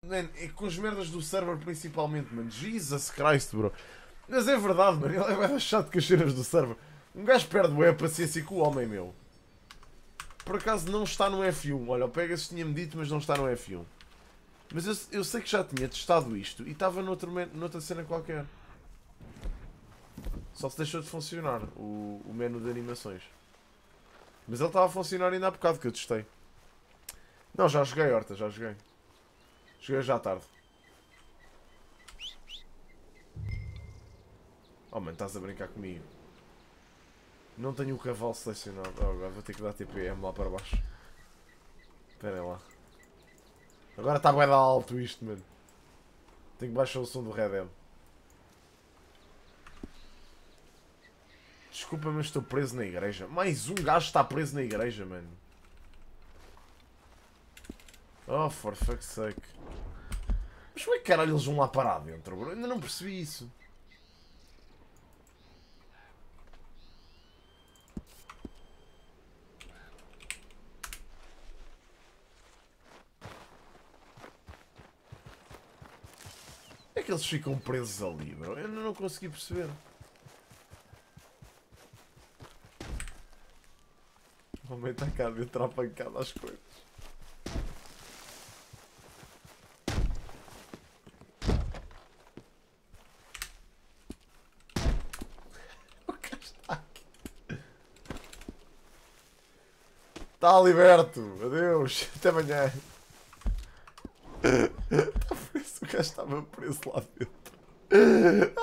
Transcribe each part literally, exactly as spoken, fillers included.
Man, é com as merdas do server principalmente, mano. Jesus Christ, bro. Mas é verdade, mano. Ele é bem chato com as cenas do server. Um gajo perde bué a paciência com o homem, meu. Por acaso não está no F um. Olha, o Pegasus tinha-me dito, mas não está no F um. Mas eu, eu sei que já tinha testado isto e estava noutro, noutra cena qualquer. Só se deixou de funcionar o, o menu de animações. Mas ele estava a funcionar ainda há bocado que eu testei. Não, já joguei, Horta, já joguei. Joguei já à tarde. Oh, mano, estás a brincar comigo. Não tenho o cavalo selecionado. Oh, agora vou ter que dar T P M lá para baixo. Esperem lá. Agora está bem alto isto, mano. Tenho que baixar o som do Red M. Desculpa, mas estou preso na igreja. Mais um gajo está preso na igreja, mano. Oh, for fuck's sake. Mas como é que caralho eles vão lá parar dentro, bro? Eu ainda não percebi isso. É que eles ficam presos ali, bro? Eu ainda não consegui perceber. O homem está cá dentro a pancada às coisas. O gajo está aqui. Está liberto. Adeus. Até amanhã. Está preso. O gajo estava preso lá dentro.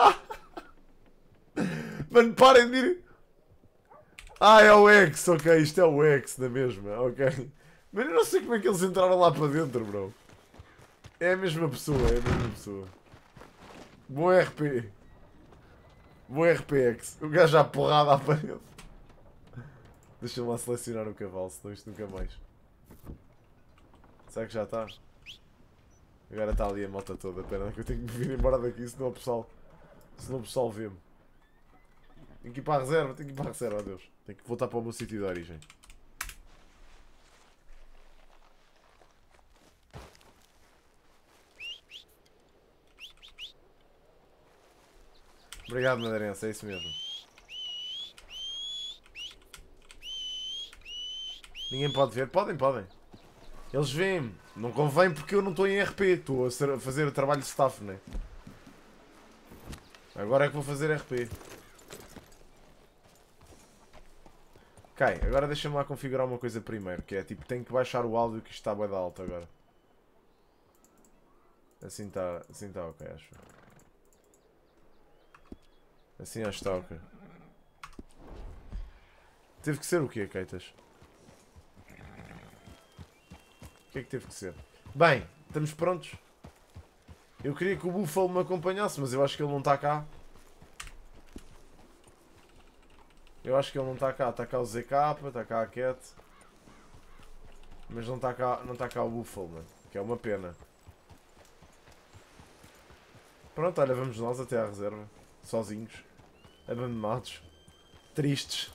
Mano, parem de ir. Ah, é o X, ok, isto é o X da mesma, ok. Mas eu não sei como é que eles entraram lá para dentro, bro. É a mesma pessoa, é a mesma pessoa. Bom R P. Bom R P X. O gajo já porrada à parede. Deixa-me lá selecionar o cavalo, senão isto nunca mais. Será que já está? Agora está ali a moto toda. Pera, que eu tenho que me vir embora daqui, senão o pessoal, senão o pessoal vê-me. Tenho que ir para a reserva, tenho que ir para a reserva, adeus. Tenho que voltar para o meu sítio de origem. Obrigado, Madeirense, é isso mesmo. Ninguém pode ver? Podem, podem. Eles veem-me. Não convém porque eu não estou em R P. Estou a fazer o trabalho de staff, né? Agora é que vou fazer R P. Ok, agora deixa-me lá configurar uma coisa primeiro, que é tipo, tenho que baixar o áudio que isto está bem da alto agora. Assim está, assim está ok, acho. Assim acho que está ok. Teve que ser o quê, Keitas? O que é que teve que ser? Bem, estamos prontos? Eu queria que o Buffalo me acompanhasse, mas eu acho que ele não está cá. Eu acho que ele não está cá. Está cá o Z K, está cá a Cat. Mas não está cá, não está cá o Buffalo, mano. Que é uma pena. Pronto, olha, vamos nós até à reserva. Sozinhos. Abandonados. Tristes.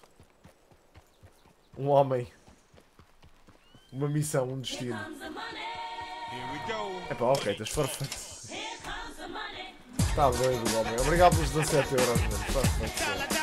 Um homem. Uma missão, um destino. Epá, ok, estás perfeito. Está doido, homem. Obrigado pelos dezassete euros, mano. Perfeito.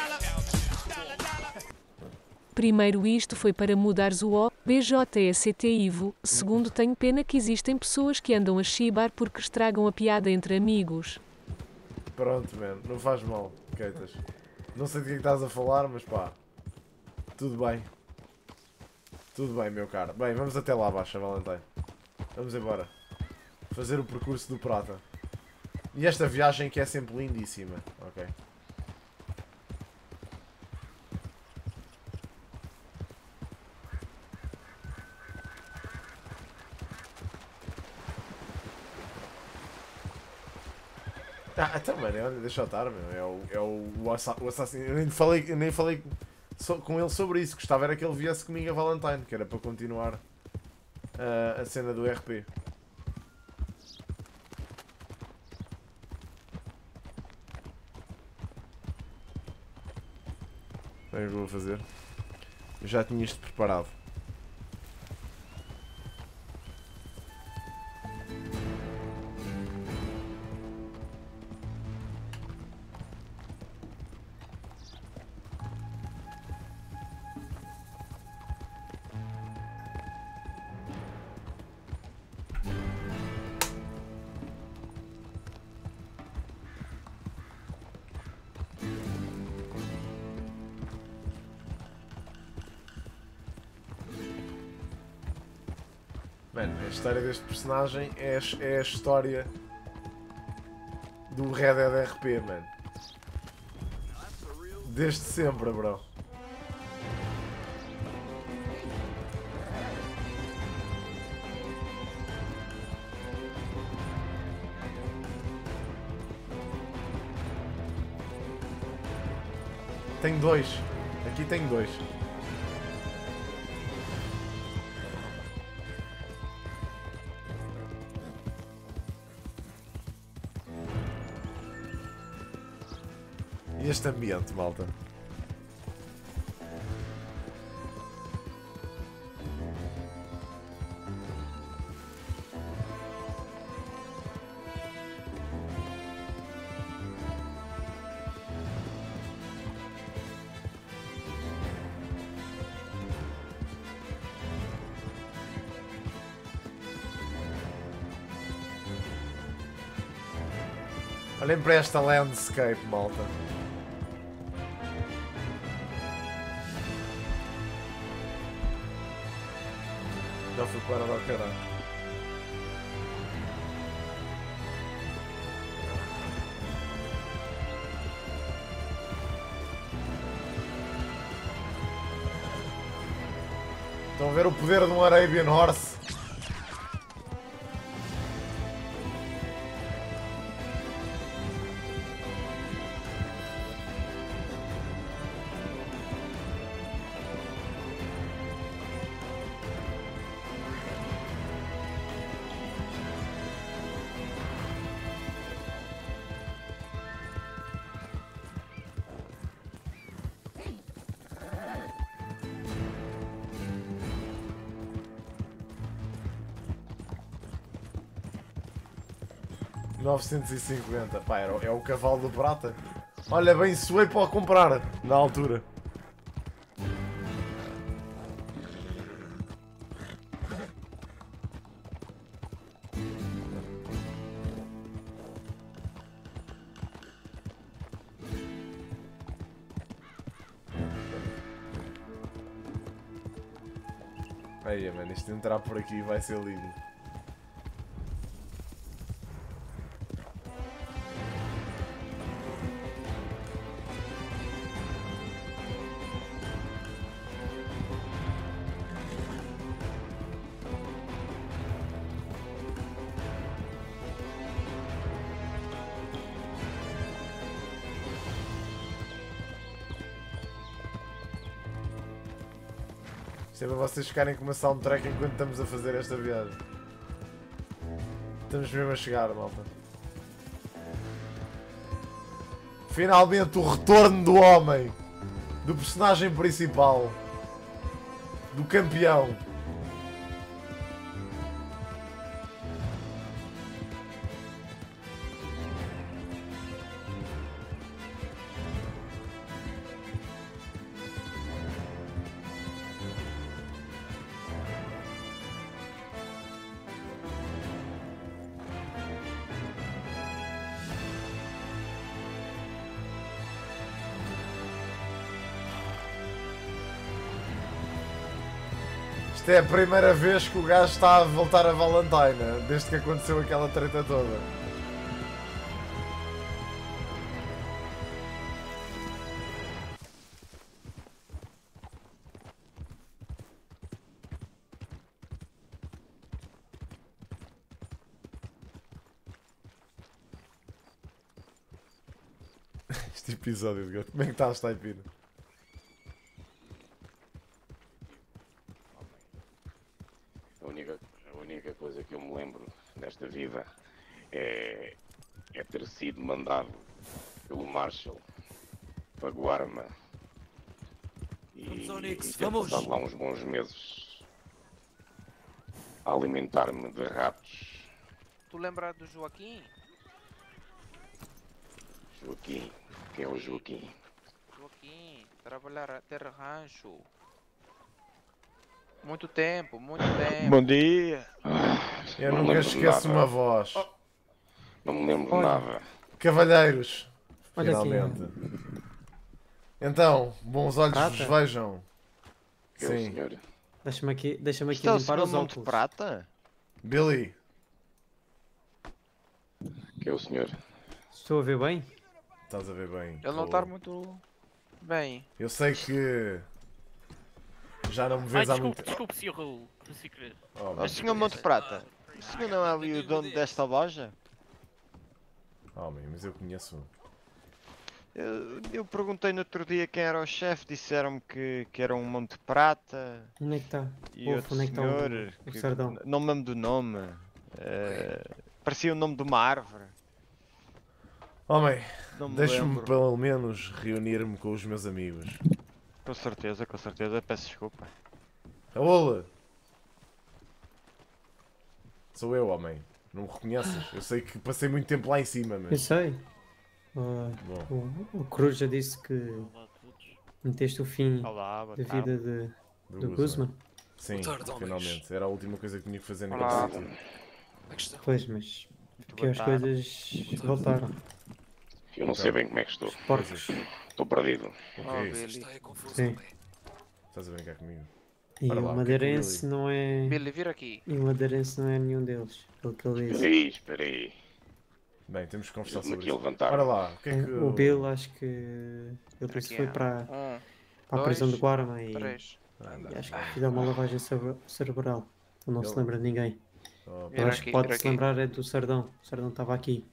Primeiro, isto foi para mudares o O, B J S T Ivo. Segundo, tenho pena que existem pessoas que andam a chibar porque estragam a piada entre amigos. Pronto, mano. Não faz mal, Keitas. Não sei de que é que estás a falar, mas pá. Tudo bem. Tudo bem, meu caro. Bem, vamos até lá abaixo, Valentine. Vamos embora. Fazer o percurso do Prata. E esta viagem que é sempre lindíssima. Ok. Ah, então, mano, olha, deixa eu estar, meu. É o, é o, o, assa, o assassino. Eu nem falei, eu nem falei so, com ele sobre isso. Gostava era que ele viesse comigo a Valentine, que era para continuar uh, a cena do R P. É o que eu vou fazer. Eu já tinha isto preparado. Mano, a história deste personagem é, a- é a história do Red Dead R P, mano. Desde sempre, bro. Tem dois. Aqui tem dois. E este ambiente, malta? Olhem para esta landscape, malta. Já fui parado ao caralho. Estão a ver o poder de um Arabian Horse? novecentos e cinquenta, pá, era, é o cavalo do prata. Olha, bem suei para comprar na altura. Aí, mano, isto entrar por aqui vai ser lindo. Isto é para vocês ficarem com uma soundtrack enquanto estamos a fazer esta viagem. Estamos mesmo a chegar, malta. Finalmente o retorno do homem. Do personagem principal. Do campeão. Isto é a primeira vez que o gajo está a voltar a Valentina, desde que aconteceu aquela treta toda. Este episódio de gato. Como é que está a Taipina? A única, a única coisa que eu me lembro desta vida é, é ter sido mandado pelo Marshall para Guarma e, e ter passado lá uns bons meses a alimentar-me de ratos. Tu lembra do Joaquim? Joaquim, quem é o Joaquim? Joaquim, trabalhar a terra rancho. Muito tempo, muito tempo. Bom dia. Eu Não nunca lembro de esqueço nada. uma voz. Não me lembro de Olha. nada. Cavalheiros. Olha aqui. Finalmente. Então, bons olhos Prata? vos vejam. Eu, Sim. senhor. Deixa-me aqui, deixa-me aqui Isto é o limpar senhor os Monte óculos. Prata? Billy, Que é o senhor? Estou a ver bem? estás a ver bem? Ele não Tô- está muito bem. Eu sei que já não me Ai, vês há desculpe, muito... desculpe, senhor Raul. Sem querer. Oh, Mas senhor Monte Prata, o senhor não é ali o dono desta loja? homem, mas eu conheço. Eu, eu perguntei no outro dia quem era o chefe, disseram-me que, que era um Monte Prata Onde é que está? e Wolf, outro onde é que está senhor, o, o que- Sardão? não me lembro do nome, eh, parecia o nome de uma árvore, Homem, não me deixa-me lembro. pelo menos reunir-me com os meus amigos. Com certeza, com certeza, peço desculpa. Raul! Sou eu, homem. Não me reconheces? Eu sei que passei muito tempo lá em cima, Eu mas... sei. Uh, Bom, o, o Coruja disse que Olá a todos. meteste o fim Olá, boa da tarde. vida de, do do Guzman. Guzman. Sim, Boa tarde, homens. finalmente. Era a última coisa que tinha que fazer naquele Olá. sítio. Como é que estão? Pois, mas Muito que as boa tarde. coisas voltaram. Eu não sei bem como é que estou. Porcos. Estou perdido. O Oh, que é isso? Billy. Está é confuso Sim. também. Estás a brincar comigo? E Ora lá, o o que é que madeirense não é. Billy, vira aqui. E o madeirense não é nenhum deles. Pelo que ele Espera disse. aí, espera aí. Bem, temos que conversar Ajude-me sobre aqui a isso. levantar. Ora lá, o que é que... O Bill acho que ele disse que Aqui foi é. para, Um, para a prisão de dois, Guarma e, três. Anda. e acho que fizeram uma lavagem cere- cerebral. Ele não se Ele- lembra de ninguém. Oh, Eu Vira acho que aqui, pode vira se aqui. lembrar é do Sardão. O Sardão estava aqui.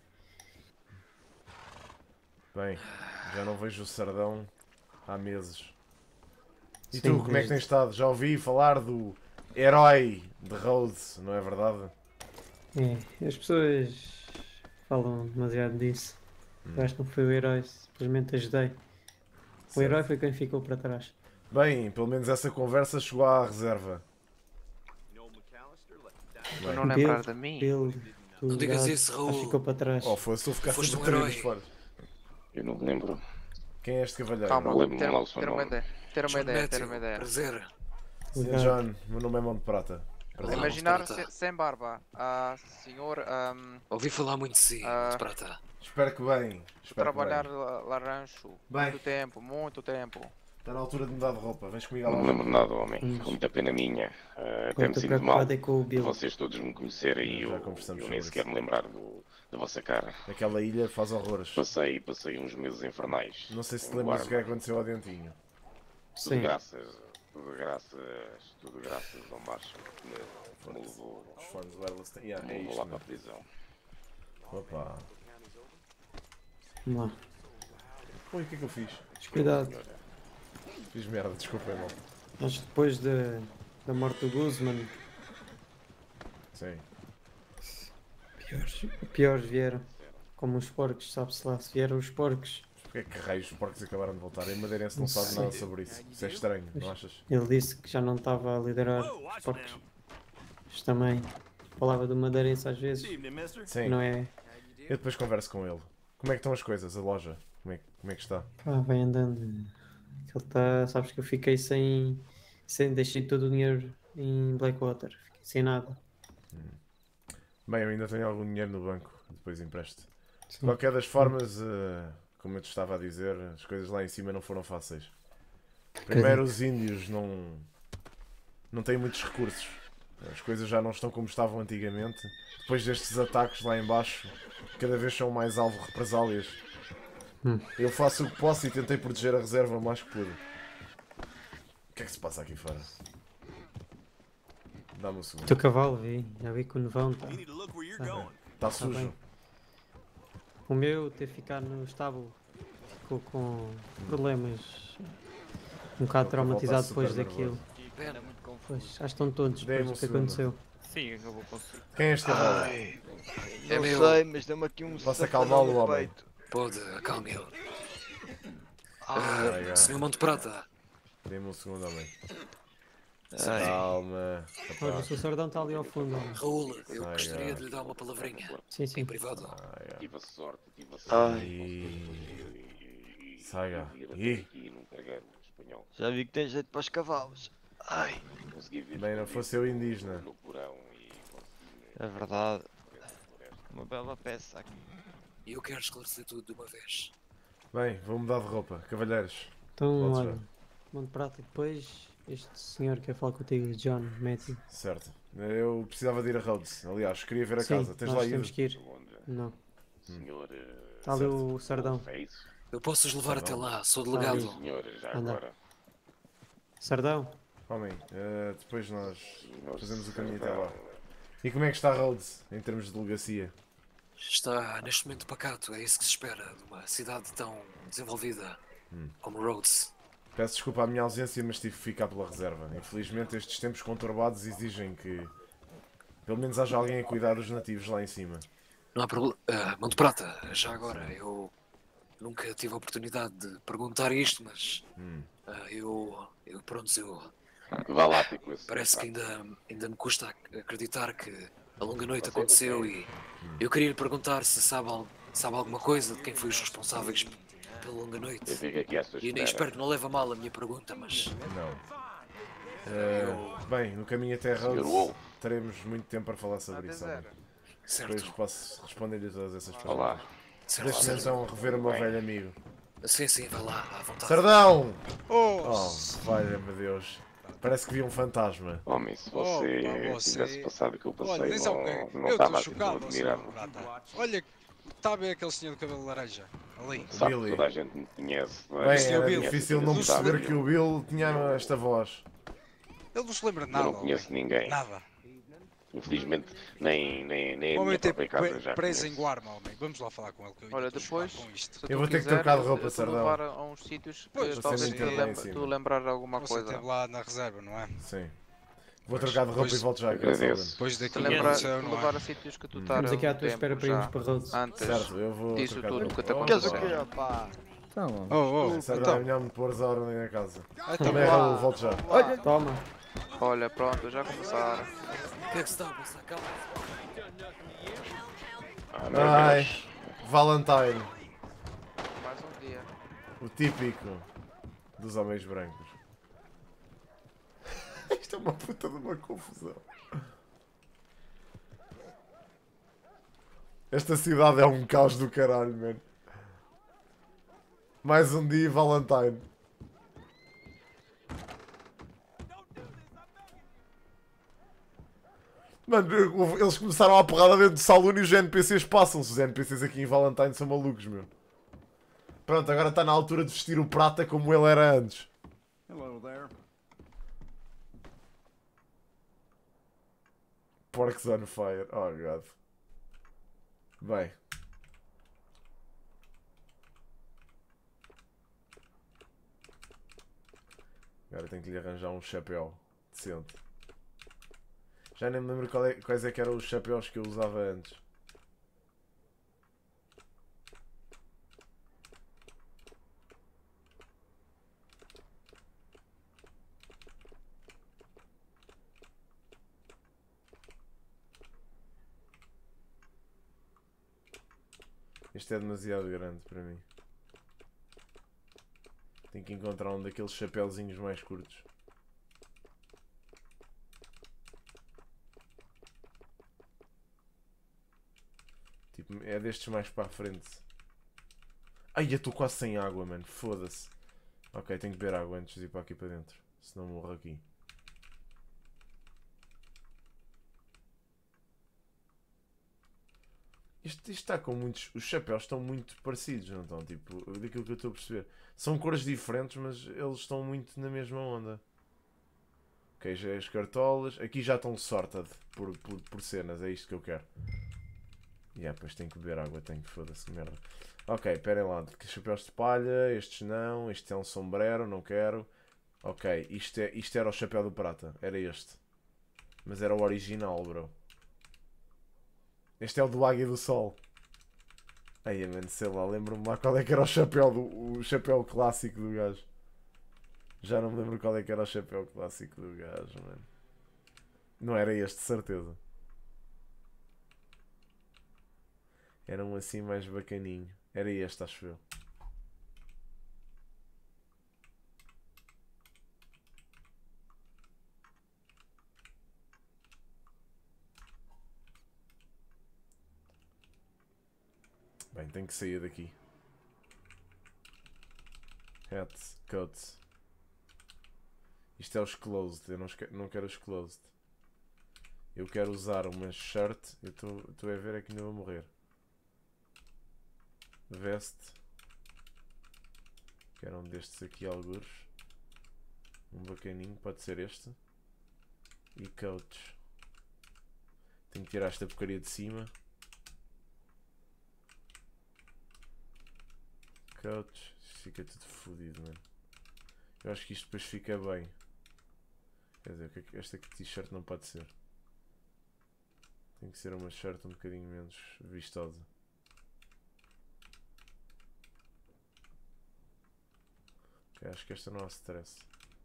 bem, já não vejo o Sardão há meses. E Sim, tu, como é que desde- tens estado? Já ouvi falar do herói de Rhodes, não é verdade? É, as pessoas falam demasiado disso. Eu acho que não foi o herói, simplesmente ajudei. O Certo. herói foi quem ficou para trás. Bem, pelo menos essa conversa chegou à reserva. Tu Bem. não lembrar de mim? Bill, tu Não digas já- isso, já Raul. ficou para trás. Oh, fosse eu ficar Foste sempre um treinos herói. fora. Eu não me lembro. Quem é este cavalheiro? Calma, não lembro ter, lá o seu ter uma nome. ideia. Ter uma John ideia, ter Matthew, uma ideia. prazer. Senhor Obrigado. John, meu nome é Monte Prata. Prazer. Olá. Imaginar Monte Prata. se- sem barba. Ah, senhor, ahm, Ouvi falar muito de si, Ah. Monte Prata. Espero que bem. Espero trabalhar que bem. la- laranjo. Bem. Muito tempo, muito tempo. Está na altura de mudar de roupa. Vens comigo à Não me loja. lembro nada, homem. Hum. Com muita pena minha. Ah, Eu até me estou sinto mal preocupado é com o de Bill. vocês todos me conhecerem e Já eu, conversamos eu nem sobre sequer isso. me lembrar do, da vossa cara. Aquela ilha faz horrores. Passei, passei uns meses infernais. Não sei se te em lembras do que é que Guarma. aconteceu ao Dentinho. Tudo Sim. graças, tudo graças, tudo graças ao Marshall que me, me levou, Os fones wireless têm. Yeah, me é levou isto, lá para a né? prisão. Opa. Vamos lá. Ui, o que é que eu fiz? Cuidado. Senhora. Fiz merda, desculpem, mal. Mas depois da, da morte do Guzman, Sim. piores, piores vieram. Como os porcos, sabe-se lá se vieram os porcos. Mas porquê é que raios os porcos acabaram de voltar? A Madeirense não Não sabe sei. nada sobre isso. Isso é estranho, não achas? Ele disse que já não estava a liderar os porcos. Mas também falava do madeirense às vezes. Sim. Não é? Eu depois converso com ele. Como é que estão as coisas, a loja? Como é, que- como é que está? Pá, vai andando. Ele tá, sabes que eu fiquei sem, sem. Deixei todo o dinheiro em Blackwater. Fiquei sem nada. Bem, eu ainda tenho algum dinheiro no banco. Depois empresto. De Sim. qualquer das formas, eh, como eu te estava a dizer, as coisas lá em cima não foram fáceis. Primeiro, os índios não, não têm muitos recursos. As coisas já não estão como estavam antigamente. Depois destes ataques lá em baixo, cada vez são mais alvo de represálias. Hum. Eu faço o que posso e tentei proteger a reserva o mais que pude. O que é que se passa aqui fora? Dá-me um O segundo. teu cavalo, vi. Já vi que o nevão está. Está Tá sujo. bem. O meu ter ficado no estábulo ficou com problemas. Um bocado O cavalo traumatizado tá depois super daquilo. Pena. Pois, acho que estão todos Dei-me depois um do que segundo. aconteceu. Sim, eu vou conseguir. Quem é este cavalo? Ai, É não meu. sei, mas deu-me aqui um Posso safanão acalmá-lo, no homem? peito. Pode, acalme-o. Ah, Ai, ai. senhor Monte Prata, Dê-me um segundo, homem. ai. Calma. Olha, o Rapaz. seu sardão está ali ao fundo. homem. Raul, eu Ai, gostaria ai. de lhe dar uma palavrinha. Sim, sim. Em privado. Ai, ai. Tive a sorte, tive a sorte. Ai, E... Saia. de vir até Ih. aqui num cargueiro espanhol. já vi que tem jeito para os cavalos. Ai, Consegui vir Bem, não fosse eu indígena. no porão e consegui é verdade. Uma bela peça aqui. E eu quero esclarecer tudo de uma vez. Bem, vou mudar de roupa. Cavalheiros. Então, Podes olha, Monte Prata, depois este senhor quer falar contigo, John Matthew. Certo. Eu precisava de ir a Rhodes. Aliás, queria ver a Sim, casa. Tens nós lá ido? temos que ir. Onde? Não. Senhor. eh, Está ali o Sardão. É isso? Eu posso os levar Tá até bom. lá, sou ali. delegado. Senhor, já Anda. agora. Sardão? Homem, eh, depois nós Senhor fazemos o caminho até Sardão. lá. E como é que está Rhodes em termos de delegacia? Está neste momento pacato, é isso que se espera de uma cidade tão desenvolvida como Rhodes. Peço desculpa à minha ausência, mas tive que ficar pela reserva. Infelizmente, estes tempos conturbados exigem que pelo menos haja alguém a cuidar dos nativos lá em cima. Não há problema. Uh, Monte Prata, já agora, eu nunca tive a oportunidade de perguntar isto, mas Hum. ah, eu, eu, pronto, eu Vá lá ter com esse. parece que ainda, ainda me custa ac- acreditar que a longa noite Você aconteceu não e eu queria lhe perguntar se sabe, al- sabe alguma coisa de quem foi os responsáveis p- pela longa Eu noite. fico aqui à sua E, e espera. espero que não leve a mal a minha pergunta, mas Não. Eh, bem, no caminho até Senhor Rhodes Wolf. teremos muito tempo para falar sobre isso. Nada homem. zero. Depois certo, posso responder-lhe todas essas perguntas. Olá. certo, Deixa-me certo. então rever o meu velho amigo. Sim, sim, vai lá, à vontade. Sardão! Oh, Oh, valha-me Deus. Parece que vi um fantasma. Homem, se Oh, você pá, você- tivesse passado o que eu passei, olha, nem sabe o que é. não, não Eu estava estou assim tão chocado, senhor admirado. Prata. Olha, está a ver aquele senhor de cabelo laranja? Ali. Sabe Billy. que toda a gente me conhece. não é? Bem, senhor era Bill. difícil não Não se perceber lembra. que o Bill tinha esta voz. Ele não se lembra de Eu nada. não conheço homem. ninguém. Nada. Infelizmente, nem, nem, nem O a homem minha tem própria casa pre- já preso em conheço. Guarma, homem. Vamos lá falar com ele. Que eu ainda Olha, estou chocado depois, com isto. se Eu tu vou ter que quiser, trocar de eu- roupa, eu vou Sardão. levar a a uns sítios que Pois, talvez você te não tem lá em lembra- cima. tu lembrar de alguma Você coisa. esteve lá na reserva, não é? Sim. Vou Pois, trocar de roupa pois, e volto já. agradeço. Depois Se daqui te que lembrar, aconteceu, te não levar é? a sítios que tu Hum. estás Estamos aqui à tua espera para irmos para Rhodes. antes Certo, eu vou disso trocar de tudo roupa. que te Oh, Queres o aconteceu. quê, pá? Então, Oh, oh, Sardão, é então. melhor me pôr a ordem na casa. Então, Também vá. Raul, volto já. Olha, toma. Olha, pronto, já começaram. O que é que se está a passar? Calma. Ah, meu Ai, Deus. Valentine. Mais um dia. O típico dos homens brancos. Isto é uma puta de uma confusão. Esta cidade é um caos do caralho, mano. Mais um dia, Valentine. Mano, eles começaram a porrada dentro do salão e os N P Cs passam-se. Os N P Cs aqui em Valentine são malucos, meu. Pronto, agora está na altura de vestir o prata como ele era antes. Hello there. Porks on fire. Oh, God. Bem. Agora tenho que lhe arranjar um chapéu decente. Já nem me lembro qual é- quais é que eram os chapéus que eu usava antes. Este é demasiado grande para mim. Tenho que encontrar um daqueles chapéuzinhos mais curtos. Tipo, é destes mais para a frente. Ai, eu estou quase sem água, mano. Foda-se. Ok, tenho que beber água antes de ir para aqui para dentro. Senão morro aqui. Isto, isto está com muitos... Os chapéus estão muito parecidos, não estão? Tipo, daquilo que eu estou a perceber. São cores diferentes, mas eles estão muito na mesma onda. Ok, já é as cartolas. Aqui já estão sorted por, por, por cenas. É isto que eu quero. E yeah, depois tenho que beber água. Tenho que foda-se de merda. Ok, esperem lá. Chapéus de palha. Estes não. Este é um sombrero. Não quero. Ok, isto, é, isto era o chapéu do prata. Era este. Mas era o original, bro. Este é o do Águia do Sol. Ai, mano, sei lá, lembro-me lá qual é que era o chapéu, do, o chapéu clássico do gajo. Já não me lembro qual é que era o chapéu clássico do gajo, mano. Não era este, de certeza. Era um assim mais bacaninho. Era este, acho eu. Bem, tenho que sair daqui. Hats, coats. Isto é os closed. Eu não, esque- não quero os closed. Eu quero usar uma shirt. Eu estou a ver é que ainda vou morrer. Vest. Quero um destes aqui, algures. Um bacaninho, pode ser este. E coach. Tenho que tirar esta porcaria de cima. Coach. Isto fica tudo fodido, mano. Eu acho que isto depois fica bem. Quer dizer, esta t-shirt não pode ser. Tem que ser uma shirt um bocadinho menos vistosa. Okay, acho que esta não há stress.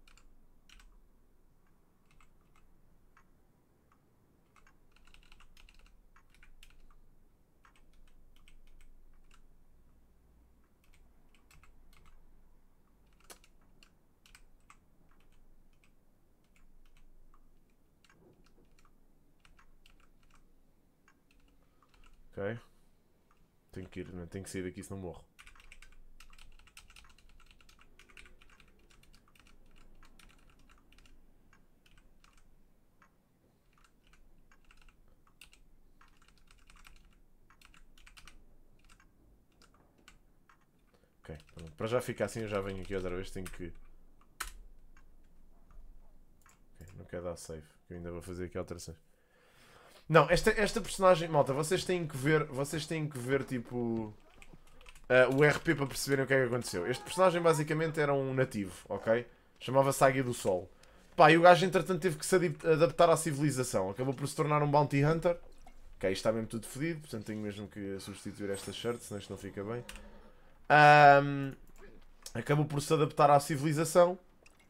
Ok. Tenho que ir, não tenho que sair daqui senão morro. Ok, pronto. Para já ficar assim eu já venho aqui outra vez, tenho que... Ok, não quero dar save, que eu ainda vou fazer aqui alterações. Não, esta, esta personagem, malta, vocês têm que ver, vocês têm que ver tipo uh, o R P para perceberem o que é que aconteceu. Este personagem basicamente era um nativo, ok? Chamava-se Águia do Sol. Pá, e o gajo entretanto teve que se adaptar à civilização. Acabou por se tornar um Bounty Hunter. Ok, isto está mesmo tudo fodido, portanto tenho mesmo que substituir esta shirt, senão isto não fica bem. Um, acabou por se adaptar à civilização.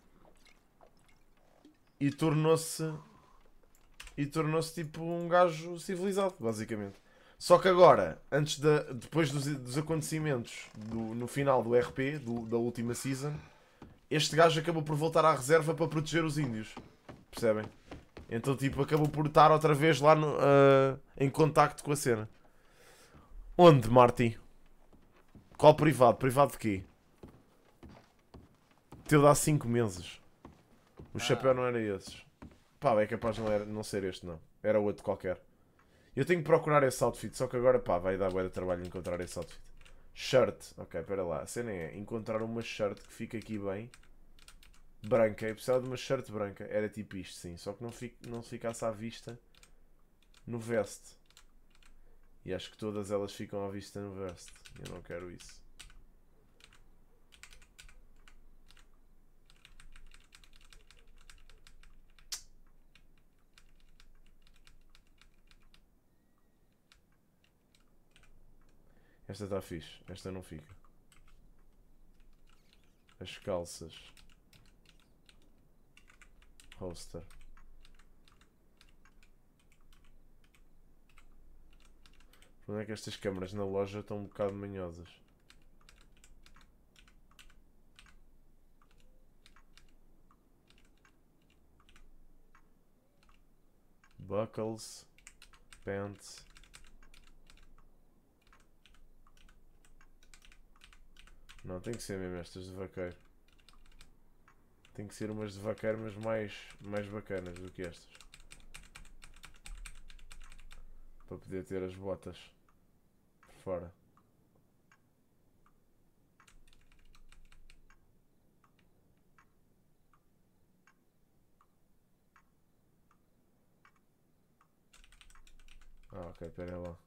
E tornou-se... E tornou-se tipo um gajo civilizado, basicamente. Só que agora, antes de, depois dos, dos acontecimentos do, no final do R P, do, da última season, este gajo acabou por voltar à reserva para proteger os índios. Percebem? Então tipo, acabou por estar outra vez lá no, uh, em contacto com a cena. Onde, Marty? Qual privado? Privado de quê? Teu dá cinco meses. O chapéu não era esses. Pá, é capaz de não, era, não ser este, não. Era outro qualquer. Eu tenho que procurar esse outfit, só que agora, pá, vai dar bué de trabalho encontrar esse outfit. Shirt. Ok, espera lá. A cena é encontrar uma shirt que fique aqui bem. Branca. Eu precisava de uma shirt branca. Era tipo isto, sim. Só que não, fique, não ficasse à vista no vest. E acho que todas elas ficam à vista no vest. Eu não quero isso. Esta está fixe. Esta não fica. As calças. Holster. Onde é que estas câmaras na loja estão um bocado manhosas? Buckles. Pants. Não, tem que ser mesmo estas de vaqueiro. Tem que ser umas de vaqueiro, mas mais, mais bacanas do que estas. Para poder ter as botas por fora. Ah, ok, espera lá.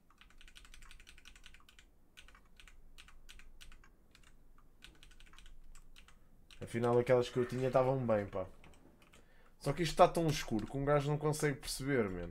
Afinal, aquelas que eu tinha estavam bem, pá. Só que isto está tão escuro que um gajo não consegue perceber, mano.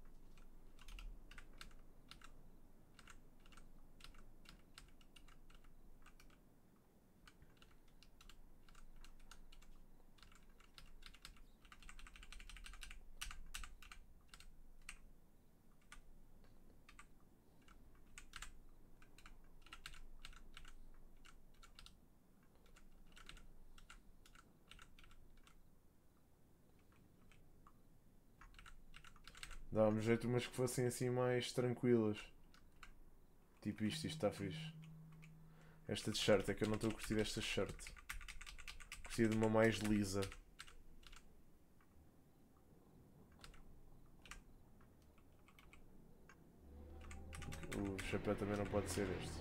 Dá-me jeito umas que fossem assim mais tranquilas. Tipo isto, isto está fixe. Esta t-shirt, é que eu não estou a curtir esta shirt. Curti de uma mais lisa. o chapéu também não pode ser este.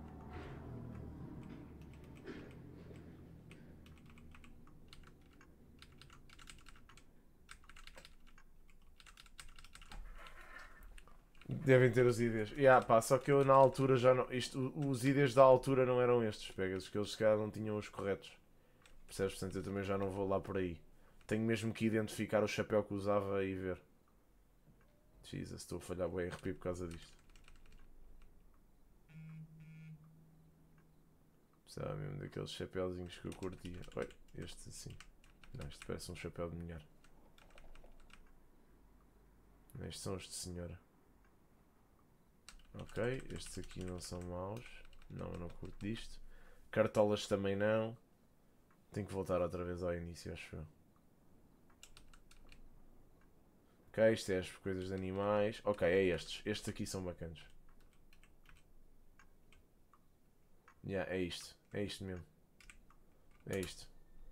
Devem ter os I Ds. Yeah, pá, só que eu na altura já não. Isto, os I Ds da altura não eram estes, pegas, que eles se calhar não tinham os corretos. Percebes? Portanto, eu também já não vou lá por aí. Tenho mesmo que identificar o chapéu que usava e ver. Jesus, estou a falhar bem arrepio por causa disto. Precisava mesmo daqueles chapéuzinhos que eu curtia. Olha, este assim. Não, este parece um chapéu de mulher. Estes são os de senhora. Ok, estes aqui não são maus. Não, eu não curto disto. Cartolas também não. Tenho que voltar outra vez ao início, acho eu. Ok, isto é as coisas de animais. Ok, é estes. Estes aqui são bacanas. Yeah, é isto. É isto mesmo. É isto.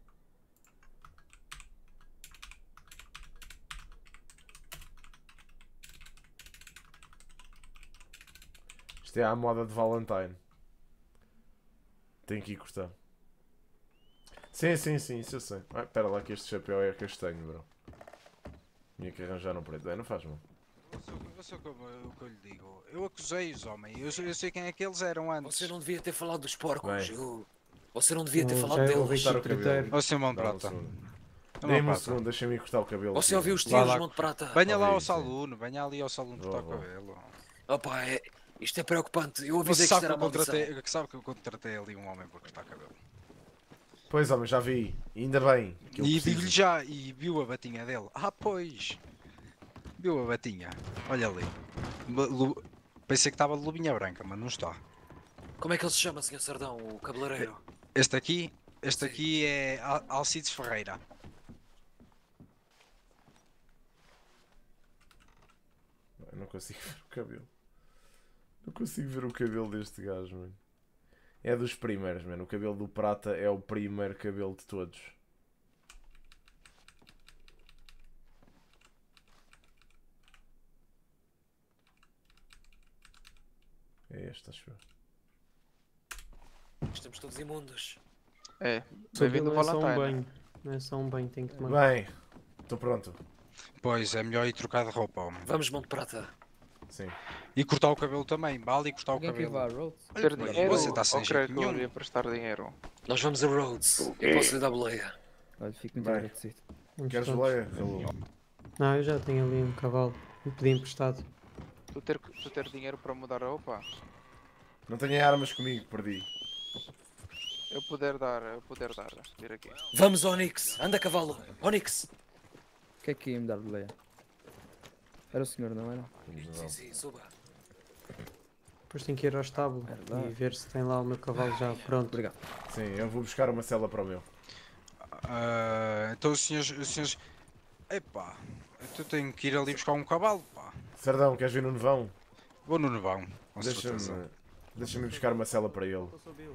Isto é a moda de Valentine. Tenho que ir cortar. Sim, sim, sim, isso eu sei. Ah, espera lá que este chapéu é castanho, bro. Tinha que arranjar no preto. É, não faz mal. Você o que eu- o que eu lhe digo? Eu acusei-os, homem. Eu, sei- eu sei quem é que eles eram antes. Você não devia ter falado dos porcos. Bem. Eu... Você não devia ter Eu falado já deles. ouvi Cortar o Chico cabelo. Treteiro. Ô, seu mão de Dá-me um prata. segundo. Ô, Dê-me um prata. segundo, deixa-me ir cortar o cabelo. Você aqui. ouviu os Vá tiros, lá. Monte Prata? Venha lá ao Ouvi, sim. saluno, venha ali ao saluno Vou, cortar o vou. cabelo. Opa, é... isto é preocupante. Eu Você avisei que isto sabe que, era eu maldição. contratei, que sabe que eu contratei ali um homem para cortar cabelo. Pois, homem, já vi. Ainda bem. Que eu E preciso. digo-lhe já, e viu a batinha dele? Ah, pois. Viu a batinha? Olha ali. Lu- lu- Pensei que estava de lubinha branca, mas não está. Como é que ele se chama, senhor Sardão, o cabeleireiro? Este aqui, este Sim. aqui é Al- Alcides Ferreira. Eu não consigo ver o cabelo. Não consigo ver o cabelo deste gajo, mano. É dos primeiros, mano. O cabelo do Prata é o primeiro cabelo de todos. É este, acho eu. Estamos todos imundos. É, O bem-vindo cabelo é só um Valentine. banho. Não é só um banho, tem que tomar. Bem, estou pronto. Pois, é melhor ir trocar de roupa, homem. Vamos, Monte Prata. Sim. E cortar o cabelo também, vale e cortar o Alguém que cabelo. vá a Rhodes? Olha, Ter mas dinheiro você está sem ou creio jeito que eu nenhum. ia prestar dinheiro? Nós vamos a Rhodes. O Eu quê? posso lhe dar boleia. Olha, fico muito Bem. agradecido. Vamos Queres todos. boleia, Raul? Não, eu já tenho ali um cavalo. Me pedi emprestado. Tu ter, tu ter dinheiro para mudar a roupa? Não tenho armas comigo, perdi. Eu poder dar, eu poder dar. Vir aqui. Vamos, Onyx. Anda, cavalo. Onyx. O que é que ia me dar de leia? Era o senhor, não era? Sim, sim, suba. Depois tenho que ir ao estábulo Verdade. e ver se tem lá o meu cavalo já pronto. Obrigado. Sim, eu vou buscar uma cela para o meu. Ah, então os senhores, os senhores... Epá, eu tenho que ir ali buscar um cavalo, pá. Sardão, queres vir no nevão? Vou no nevão, com certeza. Deixa-me deixa-me buscar uma cela para ele.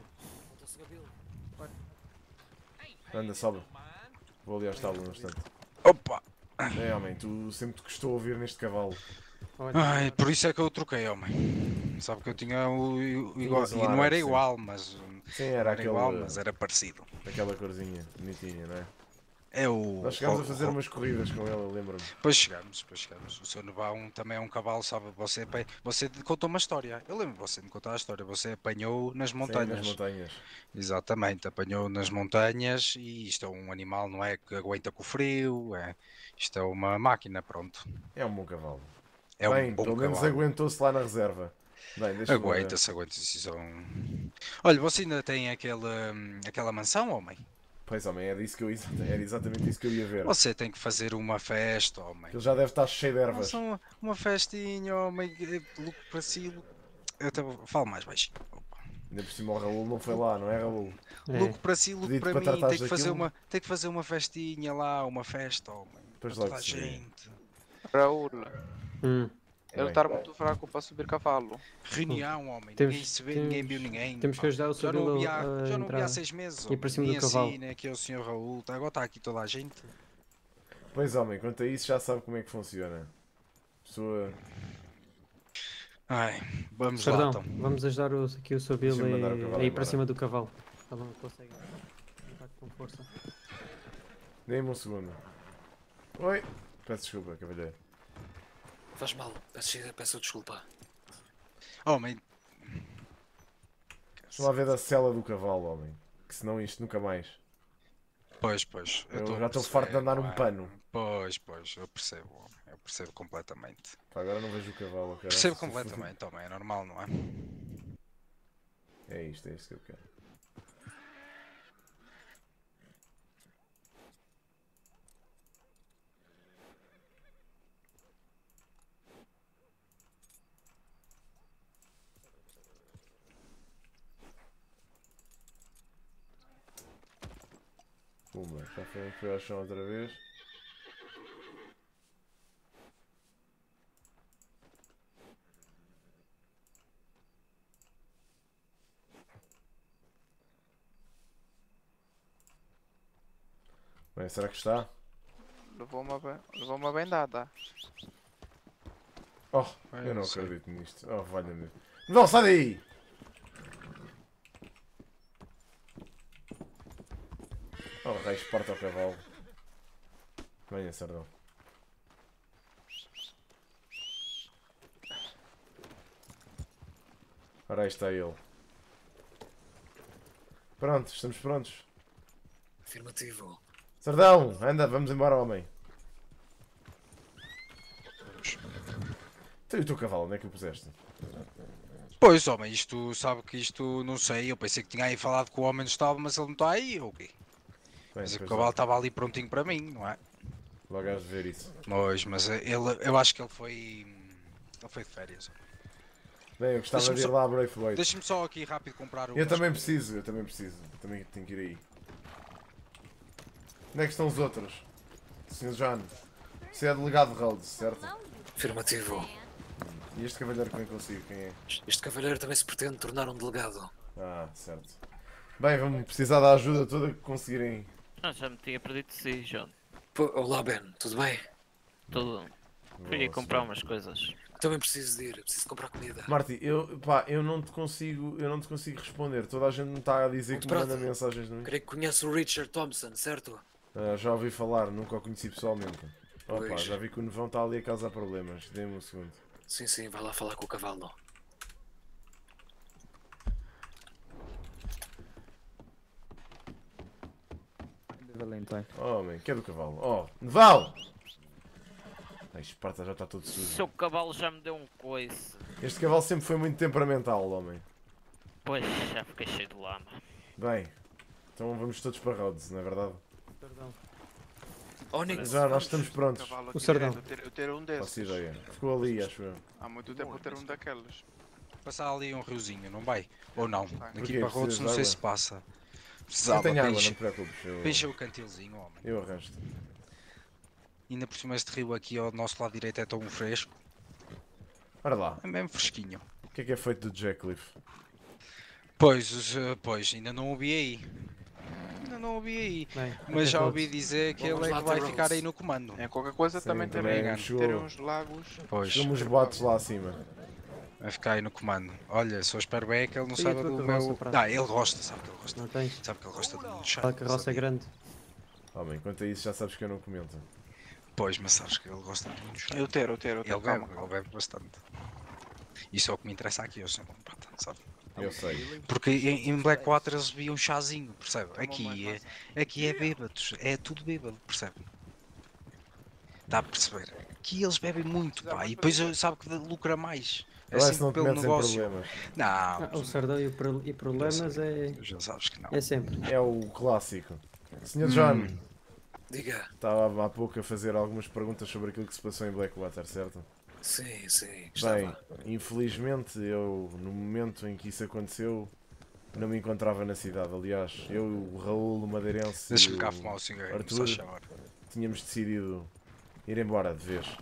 Anda, sobe. Vou ali ao estábulo num instante. Opa! É, homem, tu sempre te custou ouvir neste cavalo. Olha, Ai, por isso é que eu troquei, homem. Sabe que eu tinha o, o- o igual, Tinhas um e não árabe, era sim. igual, mas... Sim, Não era era aquele, igual, mas era parecido. aquela corzinha bonitinha, não é? É o... Nós chegámos a o- fazer o- umas corridas com ele, eu lembro-me. Depois chegamos, depois chegamos. O seu Nevão também é um cavalo, sabe? Você, apanha- você contou uma história. Eu lembro você de me contar a história. Você apanhou nas Sim, montanhas. nas montanhas. Exatamente, apanhou nas montanhas e isto é um animal, não é? Que aguenta com o frio. É, isto é uma máquina, pronto. É um bom cavalo. É Bem, um bom pelo menos cavalo. aguentou-se lá na reserva. Bem, deixa-me ver. Aguenta-se, aguenta-se. Isso é um... Olha, você ainda tem aquele, hum, aquela mansão, homem? Pois, homem, era, isso que eu, ia- era exatamente isso que eu ia ver. Você tem que fazer uma festa, homem. Ele já deve estar cheio de ervas. Faça uma, uma festinha, homem. eh, Lucro para si. lucro- Eu até falo mais baixinho. Opa. Ainda por cima o Raul não foi lá, não é, Raul? é, Lucro para si, lucro Pedi-te para para mim. tratares Tem que, fazer daquilo. uma, tem que fazer uma festinha lá, uma festa, homem. Pois Para logo toda a se vê. gente. Raul, hum, ele Bem. está muito fraco para subir cavalo. Reunião, homem. Temos- ninguém se vê, temos- ninguém viu ninguém. temos que pá. ajudar o Já não Sabelo vi há, a já não vi há entrar seis meses. e ir para cima nem do cavalo. assim, né? Aqui é o senhor Raul. Tá, agora está aqui toda a gente. Pois, homem, quanto a isso já sabe como é que funciona. Pessoa... Ai, vamos Sardão, lá então. vamos ajudar o, aqui o seu Bill Deixa-me mandar o a, cavalo a ir embora. para cima do cavalo. Ele não consegue levar com força. Dê-me um segundo. Oi. Peço desculpa, cavalheiro. Faz mal, peço, peço desculpa. Homem, Deixa lá ver da cela do cavalo, homem. Que senão isto nunca mais. pois, pois. Eu tô a já estou perceber, farto de andar não num é? pano. Pois, pois, eu percebo, homem. Eu percebo completamente. Pá, agora não vejo o cavalo. Cara. Percebo completamente, homem. É normal, não é? É isto, é isto que eu quero. Pumba, já foi, foi ao chão outra vez. Bem, será que está? Levou uma, be- levou uma bendada. Oh, Bem, eu não não sei. acredito nisto. Oh, valha-me. Não, sai daí! Oh, raios, parta ao cavalo. Venha, Sardão. Ora, aí está ele. Pronto, estamos prontos. Afirmativo. Sardão, anda, vamos embora, homem. Então, e o teu cavalo, onde é que o puseste? Pois, homem, isto, sabe que isto, não sei, eu pensei que tinha aí falado que o homem não estava, mas ele não está aí, ou quê? Bem, Mas o depois cavalo logo, estava ali prontinho para mim, não é? logo has de ver isso. Pois, mas ele, eu acho que ele foi, ele foi de férias. Bem, eu gostava Deixa-me de ir só- lá a Braithwaite. Deixa-me só aqui rápido comprar o... Eu também preciso, eu também preciso. Eu também tenho que ir aí. Onde é que estão os outros? senhor John, você é delegado de Rhodes, certo? Afirmativo. E este cavalheiro que vem consigo, quem é? Este cavalheiro também se pretende tornar um delegado. Ah, certo. Bem, vamos precisar da ajuda toda que conseguirem. Ah, já me tinha perdido de si, John. Pô, olá, Ben, tudo bem? Tudo. Fui Boa, comprar senhor. umas coisas. Também preciso de ir, preciso comprar comida. Marty, eu, pá, eu não te consigo, eu não te consigo responder. Toda a gente me está a dizer Muito que me manda prata. mensagens no Creio que conhece o Richard Thompson, certo? Ah, já ouvi falar, nunca o conheci pessoalmente. Opa, Pois. já vi que o Nevão está ali a causar problemas. Dê-me um segundo. Sim, sim, vai lá falar com o cavalo. Valentine. Oh, homem, que é do cavalo? Oh, Nevão! Ai, Esparta já está todo O sujo. seu cavalo já me deu um coice. Este cavalo sempre foi muito temperamental, homem. Pois, já fiquei cheio de lama. Bem, então vamos todos para Rhodes, não é verdade? Sardão. Onyx, Já, nós estamos prontos. Cavalo O aqui Sardão. direito, Eu ter, eu ter um desses. Faço ideia. Ficou ali, acho eu. Há muito tempo eu ter um daqueles. Passar ali um riozinho, não vai? Ou não? Porquê? Daqui para Rhodes Precisas não de sei água? se passa. Eu Precisava, tenho água, não peixe, te preocupes. Eu, peixe o cantilzinho, homem. eu arranjo. Ainda por cima este rio aqui ao nosso lado direito é tão fresco. Ora lá, É mesmo fresquinho. o que é que é feito do Jack Cliff? Pois, os, eh, pois, ainda não ouvi aí. Ainda não ouvi aí. Bem, Mas já até ouvi Rhodes. dizer que Vamos ele é lá que vai até ficar Rhodes. aí no comando. É qualquer coisa Sim, também também tem engano. chegou. ter uns lagos. Pois, Chegamos boatos lá acima. vai ficar aí no comando. Olha, só espero bem é que ele não E a saiba tua do carroça, meu... Prata? Ah, ele gosta, sabe que ele gosta. Não tens? Sabe que ele gosta de me Aquela carroça é grande. Homem, quanto a isso já sabes que eu não comento. Pois, mas sabes que ele gosta de muito chá. Eu ter, eu ter, eu ter. Ele Calma, bebe, ele calma. bebe bastante. Isso é o que me interessa aqui, eu sou um prata, sabe? Eu sei. Porque em, em Blackwater eles bebiam chazinho, percebe? Toma Aqui mais, é, aqui é bêbados, é tudo bêbado, percebe? Dá a perceber? Aqui eles bebem muito, pá, e depois eu- sabe que lucra mais. É Eu acho que sempre não te pelo metes em negócio. problemas. Não, Ah, o Sardão e, o pro- e problemas é, já sabes que não. é sempre. É o clássico. senhor Hum. John, Diga. estava há pouco a fazer algumas perguntas sobre aquilo que se passou em Blackwater, certo? Sim, sim, Bem, estava. infelizmente eu, no momento em que isso aconteceu, não me encontrava na cidade. Aliás, eu, o Raul, o madeirense e Deixa-me cá o fumar o cigarro, Arthur, só chamar. tínhamos decidido ir embora de vez.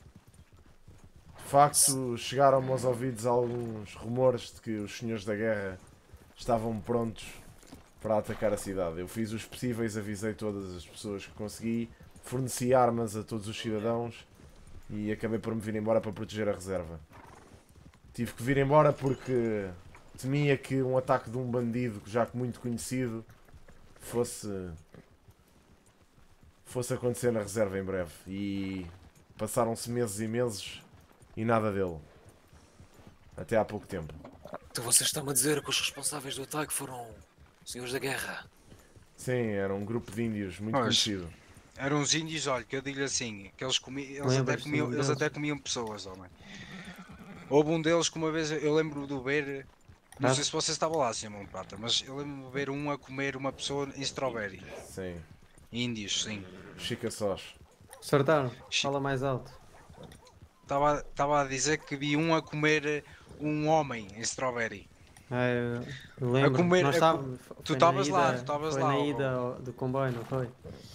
De facto, chegaram-me aos ouvidos alguns rumores de que os senhores da guerra estavam prontos para atacar a cidade. Eu fiz os possíveis, avisei todas as pessoas que consegui, forneci armas a todos os cidadãos e acabei por me vir embora para proteger a reserva. tive que vir embora porque temia que um ataque de um bandido já muito conhecido fosse fosse acontecer na reserva em breve. E passaram-se meses e meses e nada dele. Até há pouco tempo. Então vocês estão a dizer que os responsáveis do ataque foram senhores da guerra? Sim, era um grupo de índios muito Pois. conhecido. Eram uns índios, olha, que eu digo-lhe assim, que eles, comi... eles, até Lembras-te comiam, de um eles deles? até comiam pessoas, homem. Houve um deles que uma vez, eu lembro de ver, não Ah. sei se você estava lá, senhor Mão de Prata, mas eu lembro de ver um a comer uma pessoa em strawberry. Sim. Índios, sim. Chica Sós. Acertaram? Fala mais alto. Estava estava a dizer que vi um a comer um homem em strawberry. Ah, eu eu lembro. comer- Nós a estávamos- co- foi tu na estavas lá, ida- tu estavas foi lá, na ó. ida ao- do comboio, não foi?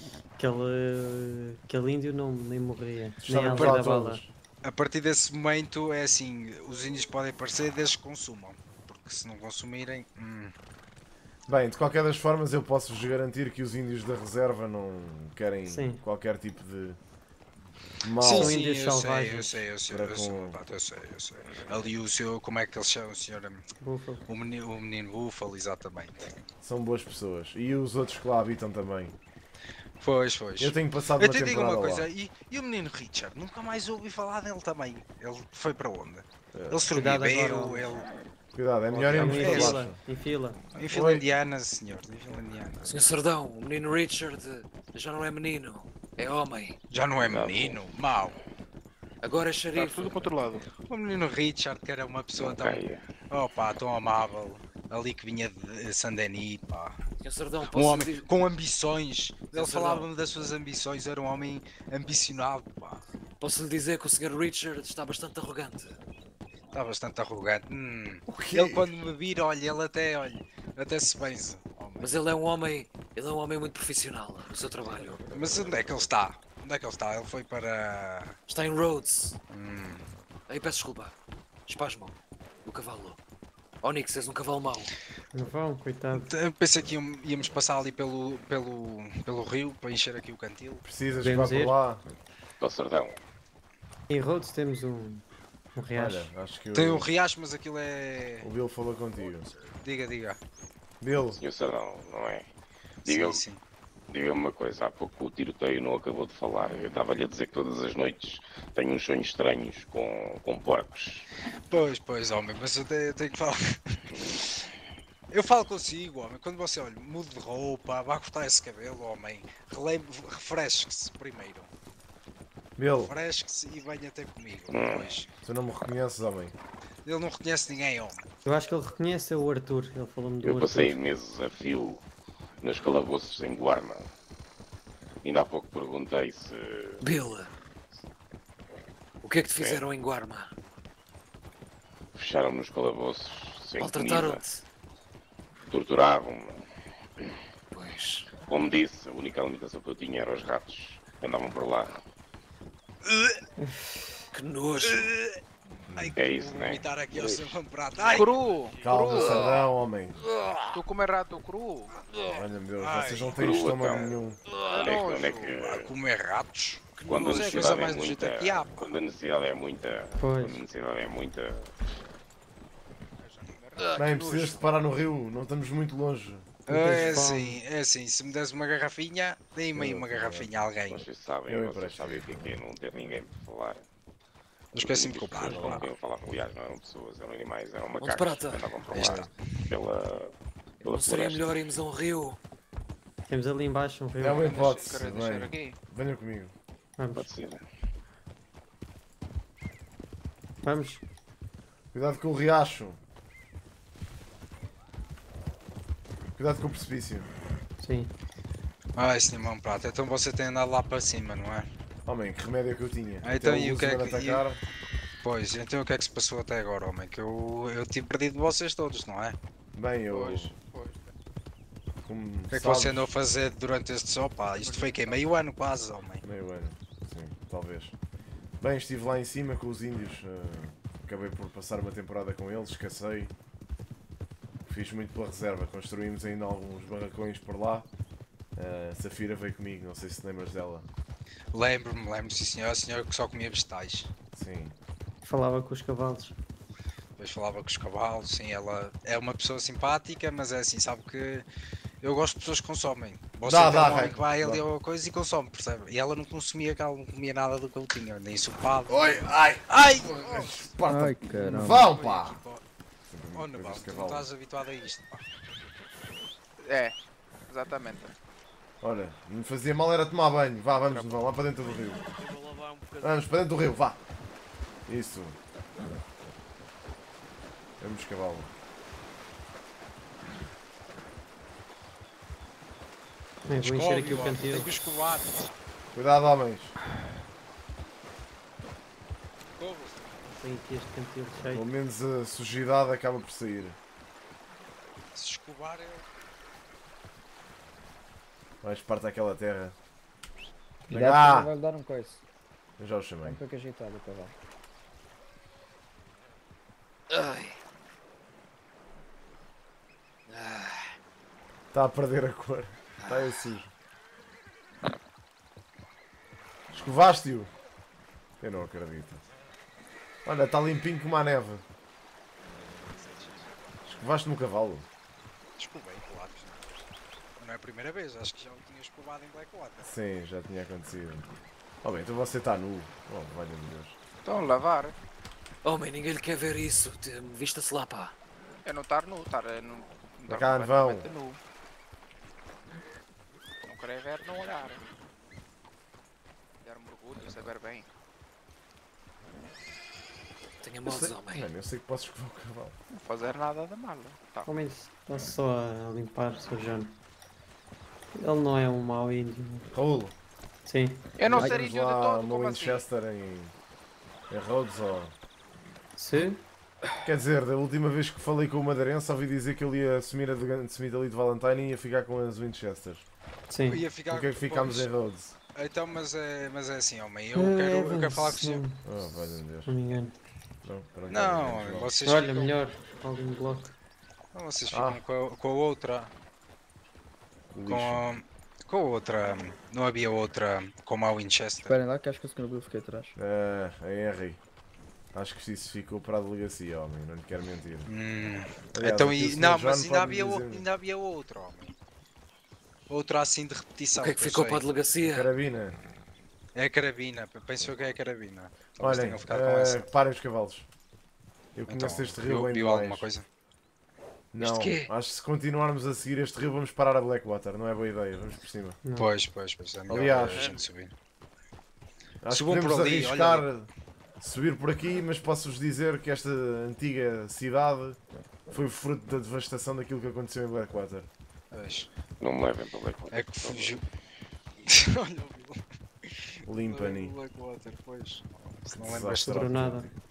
Aquele, aquele índio não, nem morria. Nem Estávamos ali lá da bala. todos. A partir desse momento é assim, os índios podem aparecer desde que consumam. Porque se não consumirem. hum, Bem, de qualquer das formas eu posso-vos garantir que os índios da reserva não querem Sim. qualquer tipo de mal. Sim, São sim, índios eu sei, selvagens. eu sei, eu sei, Para eu sei, com- Pato, eu sei, eu sei. Ali o seu, como é que ele chama, o senhor? hum, Búfalo. O menino, o menino Búfalo, exatamente. São boas pessoas. E os outros que lá habitam também. Pois, pois. Eu tenho passado Eu uma te digo temporada uma coisa, lá. e, e o menino Richard? Nunca mais ouvi falar dele também. Ele foi para onde? É. Ele Cuidado sobreviveu, agora. ele... Cuidado, é melhor Ok, irmos Em é para isso. fila, baixo. em fila. Em finlandiana, senhor, em finlandiana. senhor Sardão, o menino Richard já não é menino, é homem. Já não é Tá bom. menino? Mau. Agora é Está xerife. tudo controlado. O menino Richard, que era uma pessoa tão... Ok. Opa, tão amável. Ali que vinha de Sandeni, pá. senhor Sardão, Um posso homem dizer... com ambições. Ele Sardão. falava-me das suas ambições, era um homem ambicionado, pá. Posso lhe dizer que o senhor Richard está bastante arrogante. Está bastante arrogante. Hum. O quê? Ele quando me vira, olha, ele até, olha, até se benze. homem. Mas ele é um homem, ele é um homem muito profissional no seu trabalho. Mas onde é que ele está? Onde é que ele está? Ele foi para... Está em Rhodes. Hum. Aí peço desculpa. Espasmo. O cavalo. Onyx, és um cavalo mau. Não vão, coitado. Eu pensei que íamos- íamos passar ali pelo, pelo, pelo rio para encher aqui o cantil. Precisas que vá Podemos por ir? lá? Ó Sardão, Em Rhodes temos um, um riacho. Olha, acho que Tem o, um riacho, mas aquilo é... o Bill falou contigo. Diga, diga. Bill, senhor Sardão, não é? Sim, Diga-me sim. diga uma coisa, há pouco o tiroteio não acabou de falar. Eu estava-lhe a dizer que todas as noites tenho uns sonhos estranhos com, com porcos. Pois, pois, homem, mas eu tenho, eu tenho que falar. Eu falo consigo, homem, quando você, olha, mude de roupa, vá cortar esse cabelo, homem, relembre, refresque-se primeiro. Bill, Refresque-se e venha ter comigo, Hum. depois. tu não me reconheces, homem? Ele não reconhece ninguém, homem. Eu acho que ele reconhece o Arthur. Ele falou-me do Eu Arthur. passei meses a fio nos calabouços em Guarma. Ainda há pouco perguntei se Bill, o que é que te fizeram em Guarma? fecharam nos calabouços sem comida, Maltrataram-te? torturavam-me. Pois. Como disse, a única alimentação que eu tinha era os ratos que andavam por lá. Que nojo. Ai, É isso, vou né? vomitar aqui ao seu prato. Ai, Cru! Calma, Cru! Sardão, homem. Tu comes rato cru? Olha, meu Deus, Ai, vocês não têm crua, estômago então. nenhum. Onde é que, onde é a que comer ratos. quando a Mas é a coisa necessidade mais é nojenta muita, que há, pá. quando a necessidade é muita, Pois. quando a necessidade é muita, Bem, precisas de parar no rio, não estamos muito longe. Não É tens fome. assim, é assim, se me des uma garrafinha, dê-me aí uma garrafinha a alguém. vocês sabem, Eu vocês empresto. sabem o que é que é não ter ninguém para falar. Não esqueci-me de As comprar. pessoas com quem eu falava, aliás, não eram pessoas, eram animais, eram Monte macacos Prata. que andavam por Aí lá está. pela, pela Não seria floresta. melhor irmos a um rio? Temos ali embaixo um rio. É uma hipótese, Quero deixar bem. aqui. Venha comigo. Vamos. Pode ser. Vamos. Cuidado com o riacho. Cuidado com o precipício. Sim. Ai, senhor Mão Prata, então você tem andado lá para cima, não é? Homem, que remédio é que eu tinha? Ah, então, Até e o que é Lucifer que- atacar. Pois, então o que é que se passou até agora, homem? Que eu, eu tive perdido vocês todos, não é? Bem, eu... Pois, pois. Como O que é que sabes, você andou a fazer durante este sol? Pá, isto foi que meio ano quase, homem. Meio ano, sim, talvez. Bem, estive lá em cima com os índios. eh, acabei por passar uma temporada com eles, escacei. Fiz muito pela reserva, construímos ainda alguns barracões por lá. A Safira veio comigo, não sei se te lembras dela. Lembro-me, lembro-me, sim senhor, a senhora que só comia vegetais. Sim. Falava com os cavalos. depois falava com os cavalos, sim, ela é uma pessoa simpática, mas é assim, sabe que eu gosto de pessoas que consomem. Você Dá, tem dá, um homem Rei. que vai ali Dá. ou coisa e consome, percebe? E ela não consumia, que ela não comia nada do que eu tinha, nem ensopado. Oi, ai, Ai! Esparta. Ai, caramba. Vão, pá! Oh, Naval, tu não estás habituado a isto, pá. É, exatamente. Olha, não me fazia mal era tomar banho. Vá, vamos, vamos lá para dentro do rio. Eu vou lavar um bocadinho. Vamos para dentro do rio, vá. Isso. Vamos, cavalo. Bem, vou encher aqui o Escove, cantil. tem que escovar. Cuidado, homens. Escova. Tem aqui este cantil Pelo cheio. menos a sujidade acaba por sair. Se escovar é... Mais parte daquela terra. Cuidado, Ah! que não vai lhe dar um coice. Eu já o É chamei. um pouco ajeitado o cavalo. Ai. Ah, Está a perder a cor. Está assim. Escovaste-o? Eu não acredito. Olha, está limpinho como a neve. Escovaste-me o cavalo. Escovei, claro. Não é a primeira vez, acho que já o tinha escovado em Blackwater. Sim, já tinha acontecido. Oh bem, então você está nu. Oh, valha-me Deus. Estão a lavar. homem, ninguém lhe quer ver isso. Te- Vista-se lá, pá. É não estar nu, estar é não. Não estar Cá vão. completamente nu. Não querer ver, não olhar. Dar um mergulho, saber bem. Tenha Eu modos, sei, homem. mano, eu sei que posso escovar o cavalo. Não fazer nada de mal. Tá. Ao menos está só a limpar, Sr. John. Ele não é um mau índio. Raul, Sim. Eu não vamos ser índio de lá todo, no como assim? Winchester em, em Rhodes ou... Se? Quer dizer, da última vez que falei com o madeirense ouvi dizer que ele ia assumir a de Smith ali de Valentine e ia ficar com as Winchesters. Sim. Eu ia ficar Por que é que ficámos pois, em Rhodes? Então, mas é, mas é assim, homem, eu Eh, quero, eu quero Evans, falar com o senhor. não- Oh, valha-me Deus. Não me engano. Não, para onde Não, vamos homem, lá? vocês Olha, ficam, melhor. Algum bloco. não, vocês Ah. ficam com, a, com a outra. O lixo. Com a, com a outra. Não havia outra como a Winchester. Esperem lá que acho que o senhor Bill fica atrás. Ah, a Henry. Acho que isso ficou para a delegacia, homem, não lhe quero mentir. Hum, Aliás, então, aqui o e, senhor não, John mas ainda pode havia, o- dizer-me. ainda havia outra, homem. Outra assim de repetição. O que é que eu ficou sei. para a delegacia? Carabina. É a carabina, pensou que é a carabina. Talvez Olhem, tenham ficado com ah, essa. parem os cavalos. Eu Então, conheço este rio viu, bem viu demais. alguma coisa? Não, Este quê? acho que se continuarmos a seguir este rio vamos parar a Blackwater, não é boa ideia, vamos por cima. Não. Pois, pois, pois. É melhor Aliás, a gente subir. Acho Subam que por podemos ali, olha arriscar subir por aqui, mas posso-vos dizer que esta antiga cidade foi fruto da devastação daquilo que aconteceu em Blackwater. Pois. Não me levem para o Blackwater. É que por favor. fugiu. Olha o Limpa-me. Blackwater, pois. Se não Desastre lembras Sobrou nada. autêntico.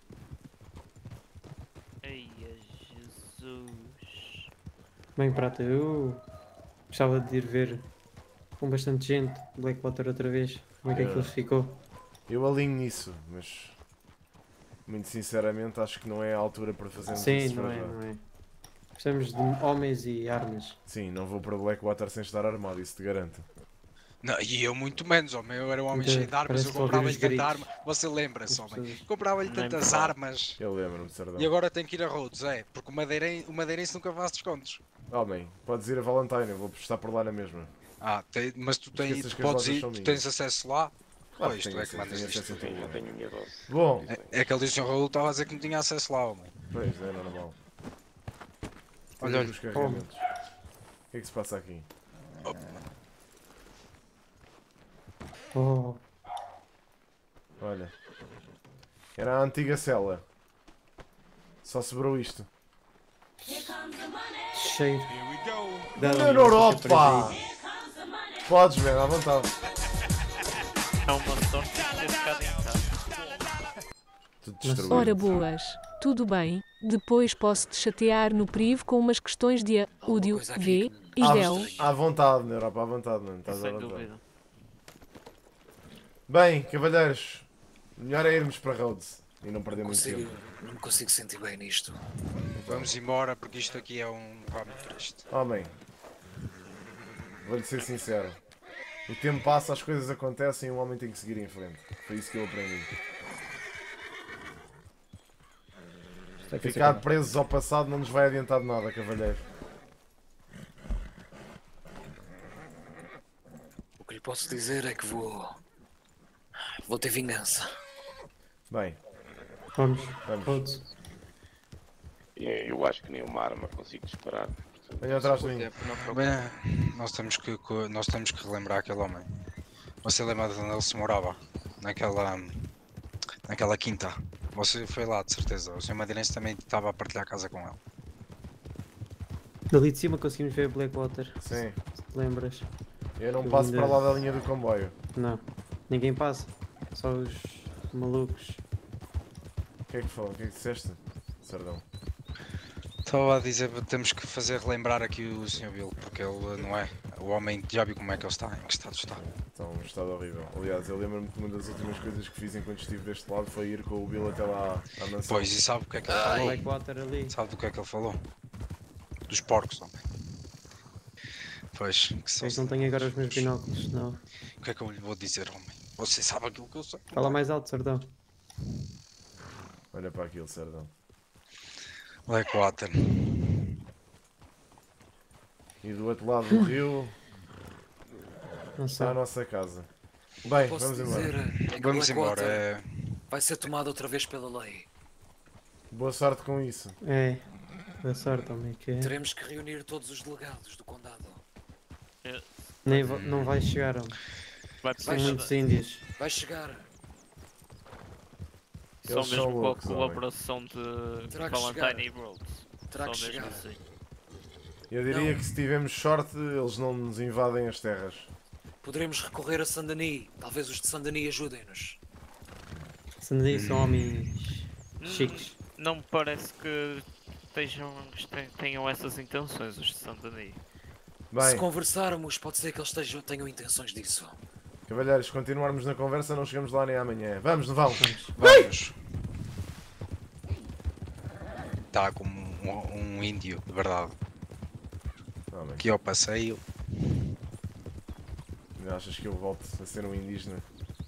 Eia, Jesus. Bem, Prata, eu gostava de ir ver com bastante gente Blackwater outra vez. Como é que É. aquilo ficou? Eu alinho nisso, mas muito sinceramente acho que não é a altura para fazermos Sim, isso não para é, já. não é. Precisamos de homens e armas. Sim, não vou para Blackwater sem estar armado, isso te garanto. Não, e eu muito menos, homem. Eu era um homem Então, cheio de armas, parece eu que ouvir comprava-lhe os tanta gritos. arma. Você lembra-se, As homem? pessoas- Comprava-lhe Nem me tantas fala. armas. Eu lembro-me, Sardão. E agora tem que ir a Rhodes, é? Porque o madeirense, o madeirense nunca faz descontos. Homem, podes ir a Valentine, eu vou estar por lá na mesma. Ah, tem- mas tu, tens, Esqueças tu que as podes lojas ir, são tu minhas. tens acesso lá? Claro Pois, que tu tenho é que acesso, mandas tenho isto. acesso a Sim, tudo. eu tenho minha dose. Bom, É, é que ele disse o Raul estava a dizer que não tinha acesso lá, homem. pois é normal. Olha, Olha os carregamentos. O que é que se passa aqui? Oh, Olha. Era a antiga cela. Só sobrou isto. cheiro. Dá Na ali uma Europa! surpresa aí. Podes, velho, à vontade. É uma sorte de ter ficado em casa. Tudo Mas- destruído. Ora boas, tudo bem, depois posso te chatear no privo com umas questões de áudio, coisa aqui V que e À, Del. à vontade, na Europa, à vontade, mano. Estás à Sem vontade. dúvida. Bem, cavalheiros, melhor é irmos para Rhodes e não perder Não muito consigo, tempo. não me consigo sentir bem nisto. Vamos embora porque isto aqui é um ramo triste. Homem, vou-lhe ser sincero. O tempo passa, as coisas acontecem e um homem tem que seguir em frente. Foi isso que eu aprendi. Vai que Ficar ser presos ao passado não nos vai adiantar de nada, cavalheiro. O que lhe posso dizer é que vou. Vou ter vingança. Bem, Vamos, vamos. todos. E eu acho que nenhuma arma consigo disparar. Portanto, Venha atrás de mim. Bem, nós temos que, que- nós temos que relembrar aquele homem. Você lembra de onde ele se morava? Naquela, naquela quinta. Você foi lá, de certeza. O senhor Madeirense também estava a partilhar a casa com ele. Dali de cima conseguimos ver Blackwater. Sim. Se te lembras? Eu não Eu passo ainda- para lá da linha do comboio. Não. Ninguém passa. Só os malucos. O que é que falou? O que é que disseste, Sardão? Estava a dizer que temos que fazer relembrar aqui o senhor Bill, porque ele não é. O homem já viu como é que ele está, em que estado está. Está um estado horrível. Aliás, eu lembro-me que uma das últimas coisas que fiz enquanto estive deste lado foi ir com o Bill até lá à mansão. Pois, e sabe o que é que ele falou? Blackwater ali. Sabe do que é que ele falou? Dos porcos, homem. Pois, que Por só que não tenho agora os meus binóculos? Não. O que é que eu lhe vou dizer, homem? Você sabe aquilo que eu sei. Fala mais alto, Sardão. Olha para aquilo, Sardão. Blackwater. E do outro lado do rio Não está a sei. nossa casa. Bem, Posso vamos dizer embora. é que Vamos embora. Blackwater É... vai ser tomado outra vez pela lei. Boa sorte com isso. É. Boa sorte, homem. Que é. Teremos que reunir todos os delegados do condado. Nem vo- não vai chegar, homem. Vai São precisar muitos de- índios. Vai chegar. só Eles são mesmo com a loucos, homem. colaboração de Terá que Valentine chegar. e Rhodes. Terá Só que mesmo chegar. assim. Eu diria Não. que se tivermos sorte, eles não nos invadem as terras. Poderemos recorrer a Saint-Denis. Talvez os de Saint-Denis ajudem-nos. Sandali são homens chiques. Não me parece que estejam, este- tenham essas intenções, os de Saint-Denis. Se Bem, conversarmos, pode ser que eles estejam, tenham intenções disso. cavalheiros, continuarmos na conversa, não chegamos lá nem amanhã. Vamos, não vamos? Vamos. Está como um, um índio, de verdade. Homem, Aqui ao passeio. achas que eu volto a ser um indígena?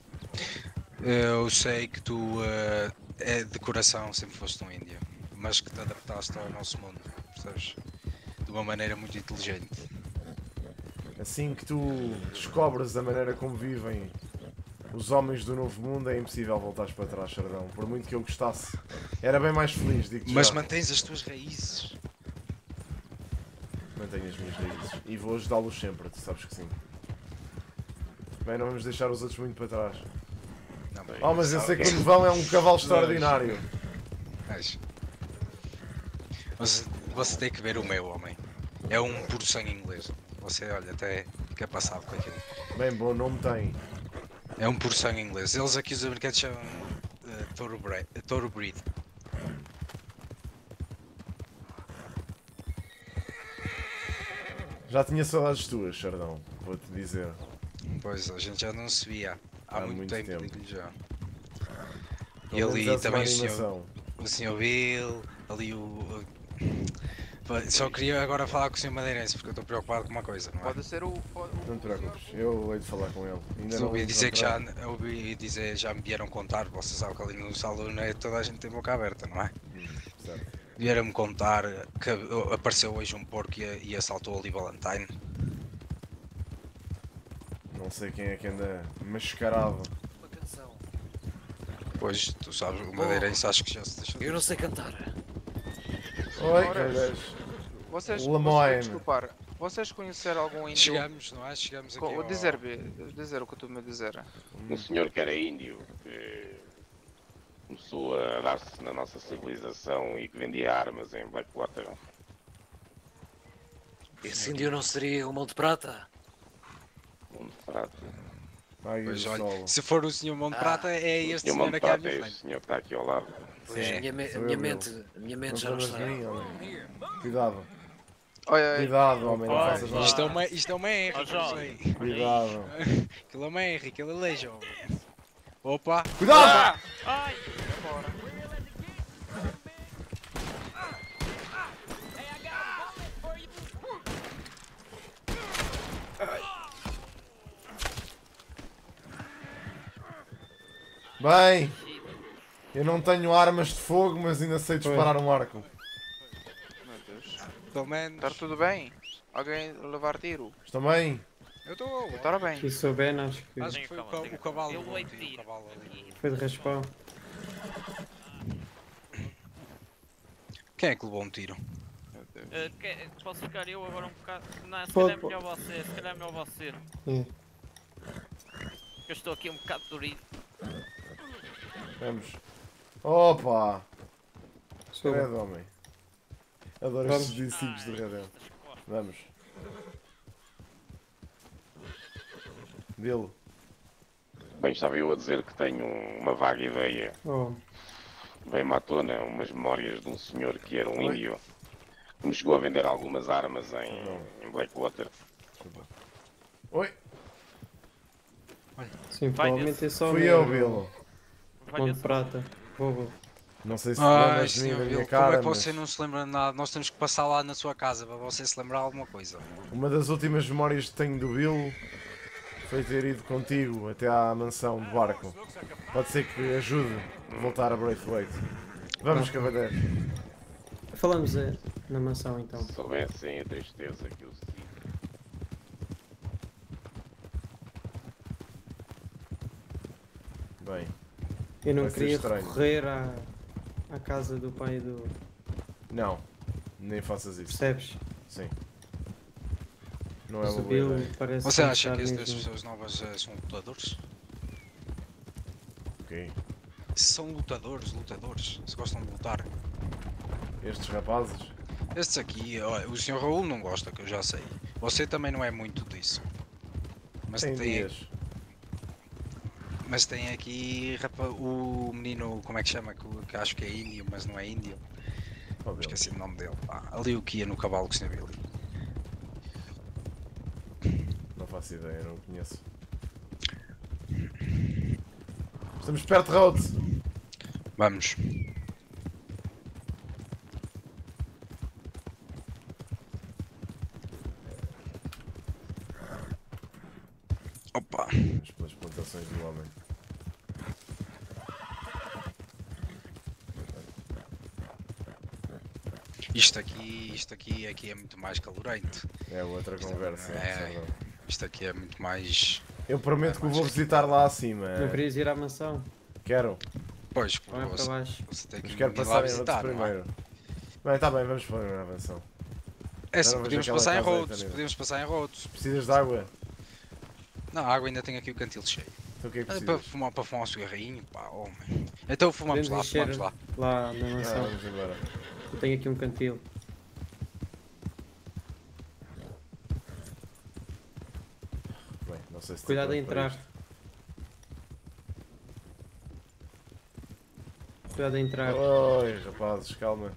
Eu sei que tu eh, é de coração sempre foste um índio, mas que te adaptaste ao nosso mundo, percebes? De uma maneira muito inteligente. Assim que tu descobres a maneira como vivem os homens do novo mundo, é impossível voltares para trás, Sardão. Por muito que eu gostasse, era bem mais feliz, digo-te Mas já. mantens as tuas raízes. Mantenho as minhas raízes. E vou ajudá-los sempre, tu sabes que sim. Bem, não vamos deixar os outros muito para trás. Não, bem, Oh, mas eu sei sabe- que o Nevão é um cavalo extraordinário. Mas, mas você tem que ver o meu homem. É um puro sangue inglês. Você olha, até fica passado com aquilo. Bem, bom nome tem. É um puro sangue inglês. Eles aqui os americanos chamam uh, touro, breed, touro breed. Já tinha saudades tuas, Sardão, vou-te dizer. Pois, a gente já não se via há, Há muito, muito tempo, tempo. digo-lhe já. E Pelo ali menos essa também o animação. senhor, o senhor Bill, ali o... o- Só queria agora falar com o senhor Madeirense, porque eu estou preocupado com uma coisa, não é? Pode ser o. Pode, Não te preocupes, eu hei de falar com ele. Ainda Eu não ouvi dizer que já, encontrei. eu ouvi dizer, já me vieram contar, vocês sabem que ali no salão é toda a gente tem boca aberta, não é? Certo. Vieram-me contar que apareceu hoje um porco e, e assaltou ali Valentine. Não sei quem é que anda mascarado. Uma canção. Pois, tu sabes, o Madeirense acho que já se deixou. Eu não sei cantar. Oi, Ora, caras. Vocês, Lemoyne. vocês, desculpar, vocês conheceram algum índio? Chegamos, não é? Chegamos aqui Co- ao... dizer, dizer o que tu me dizer. Um senhor que era índio, que começou a dar-se na nossa civilização e que vendia armas em Blackwater. Esse índio não seria o Mão de Prata? Mundo fraco. Ai, Pois, o olha, sol. se for o senhor Mão de Prata, é O este senhor senhor Monte aqui à Prata minha é frente. este senhor que está aqui ao lado. Pois, Sim. a minha, me- Sou a eu, minha meu. mente, a minha Não mente já não chamas está. de mim, homem. Cuidado. Olha, olha, Cuidado, homem, não Olha, faças nada. Isto é uma, isto é uma R, Ó, não João. sei. Cuidado. Aquilo é uma R, aquilo é legião. Opa! Cuidado! Ai! Bem, Eu não tenho armas de fogo, mas ainda sei disparar um arco. Meu Deus. Pelo menos. Tá tudo bem? Alguém levar tiro? Estão bem? Eu estou. Estou bem. Se souber, acho que Acho que foi o, ca o cavalo. Eu vou o tiro. cavalo ali. foi de respawn. Quem é que levou um tiro? Meu Deus. Uh, que- posso ficar eu agora um bocado? Não, se Pode, calhar é melhor você, se calhar é melhor você. É. Eu estou aqui um bocado dorido. Vamos. Opa! Suba. Credo, homem. Adoro Vamos. estes discípulos de Red Dead. Vamos. Dilo. Bem, estava eu a dizer que tenho uma vaga ideia. Oh, Vem-me à tona umas memórias de um senhor que era um índio que me chegou a vender algumas armas em, em Blackwater. Oi, sim, Vai provavelmente é só fui mesmo eu, Bilo. Vai Monte nesse- Prata. Vou, vou. Não sei se te Ai, lembras de mim senhor da minha Bill, como é cara, que você mas não se lembra de nada? Nós temos que passar lá na sua casa para você se lembrar de alguma coisa. uma das últimas memórias que tenho do Bilo foi ter ido contigo até à mansão de barco. Pode ser que ajude a voltar a Braithwaite. Vamos, cavaleiros. Falamos é, na mansão então. Se soubessem a tristeza que eu sinto. Bem, Eu não Vai ser queria estranho. recorrer à, à casa do pai do. não. Nem faças isso. Percebes? Sim. Não é uma boa Subiu, ideia. parece Você acha estar que estas mesmo- pessoas novas eh, são lutadores? Ok. São lutadores, lutadores. Se gostam de lutar. Estes rapazes. Estes aqui, ó, o senhor Raul não gosta, que eu já sei. Você também não é muito disso. Mas Tem tem, dias. mas tem aqui rapa- o menino, como é que chama? Que, que acho que é índio, mas não é índio. Oh, Bilo. Esqueci o nome dele. Pá, ali o que ia no cavalo que o senhor viu ali. Não faço ideia, não o conheço. Estamos perto de Rhodes. Vamos. Opa. Vamos pelas plantações do homem. Isto aqui, isto aqui, aqui é muito mais calorento. É outra Isto conversa. é- é verdade. Isto aqui é muito mais. Eu prometo que o vou visitar lá acima. Não querias ir à mansão? Quero. Pois, porque Olha para você, baixo. você tem que Mas quero ir lá passar em Rhodes visitar, não é? primeiro. Bem, está bem, vamos para a avanção. É sim, Agora podemos vejo aquela passar em casa Rhodes, aí, podemos passar em Rhodes. Precisas de água? Não, a água ainda tem aqui o cantil cheio. Então o que é que É para precisas? fumar, para fumar um cigarrinho, pá, homem. Então fumamos Podemos lá, encher fumamos lá. lá na Ah, mansão. vamos embora. Eu tenho aqui um cantil. Bem, não sei se Cuidado a estou pronto para entrar. isto. Cuidado a entrar. Oi, rapazes, calma.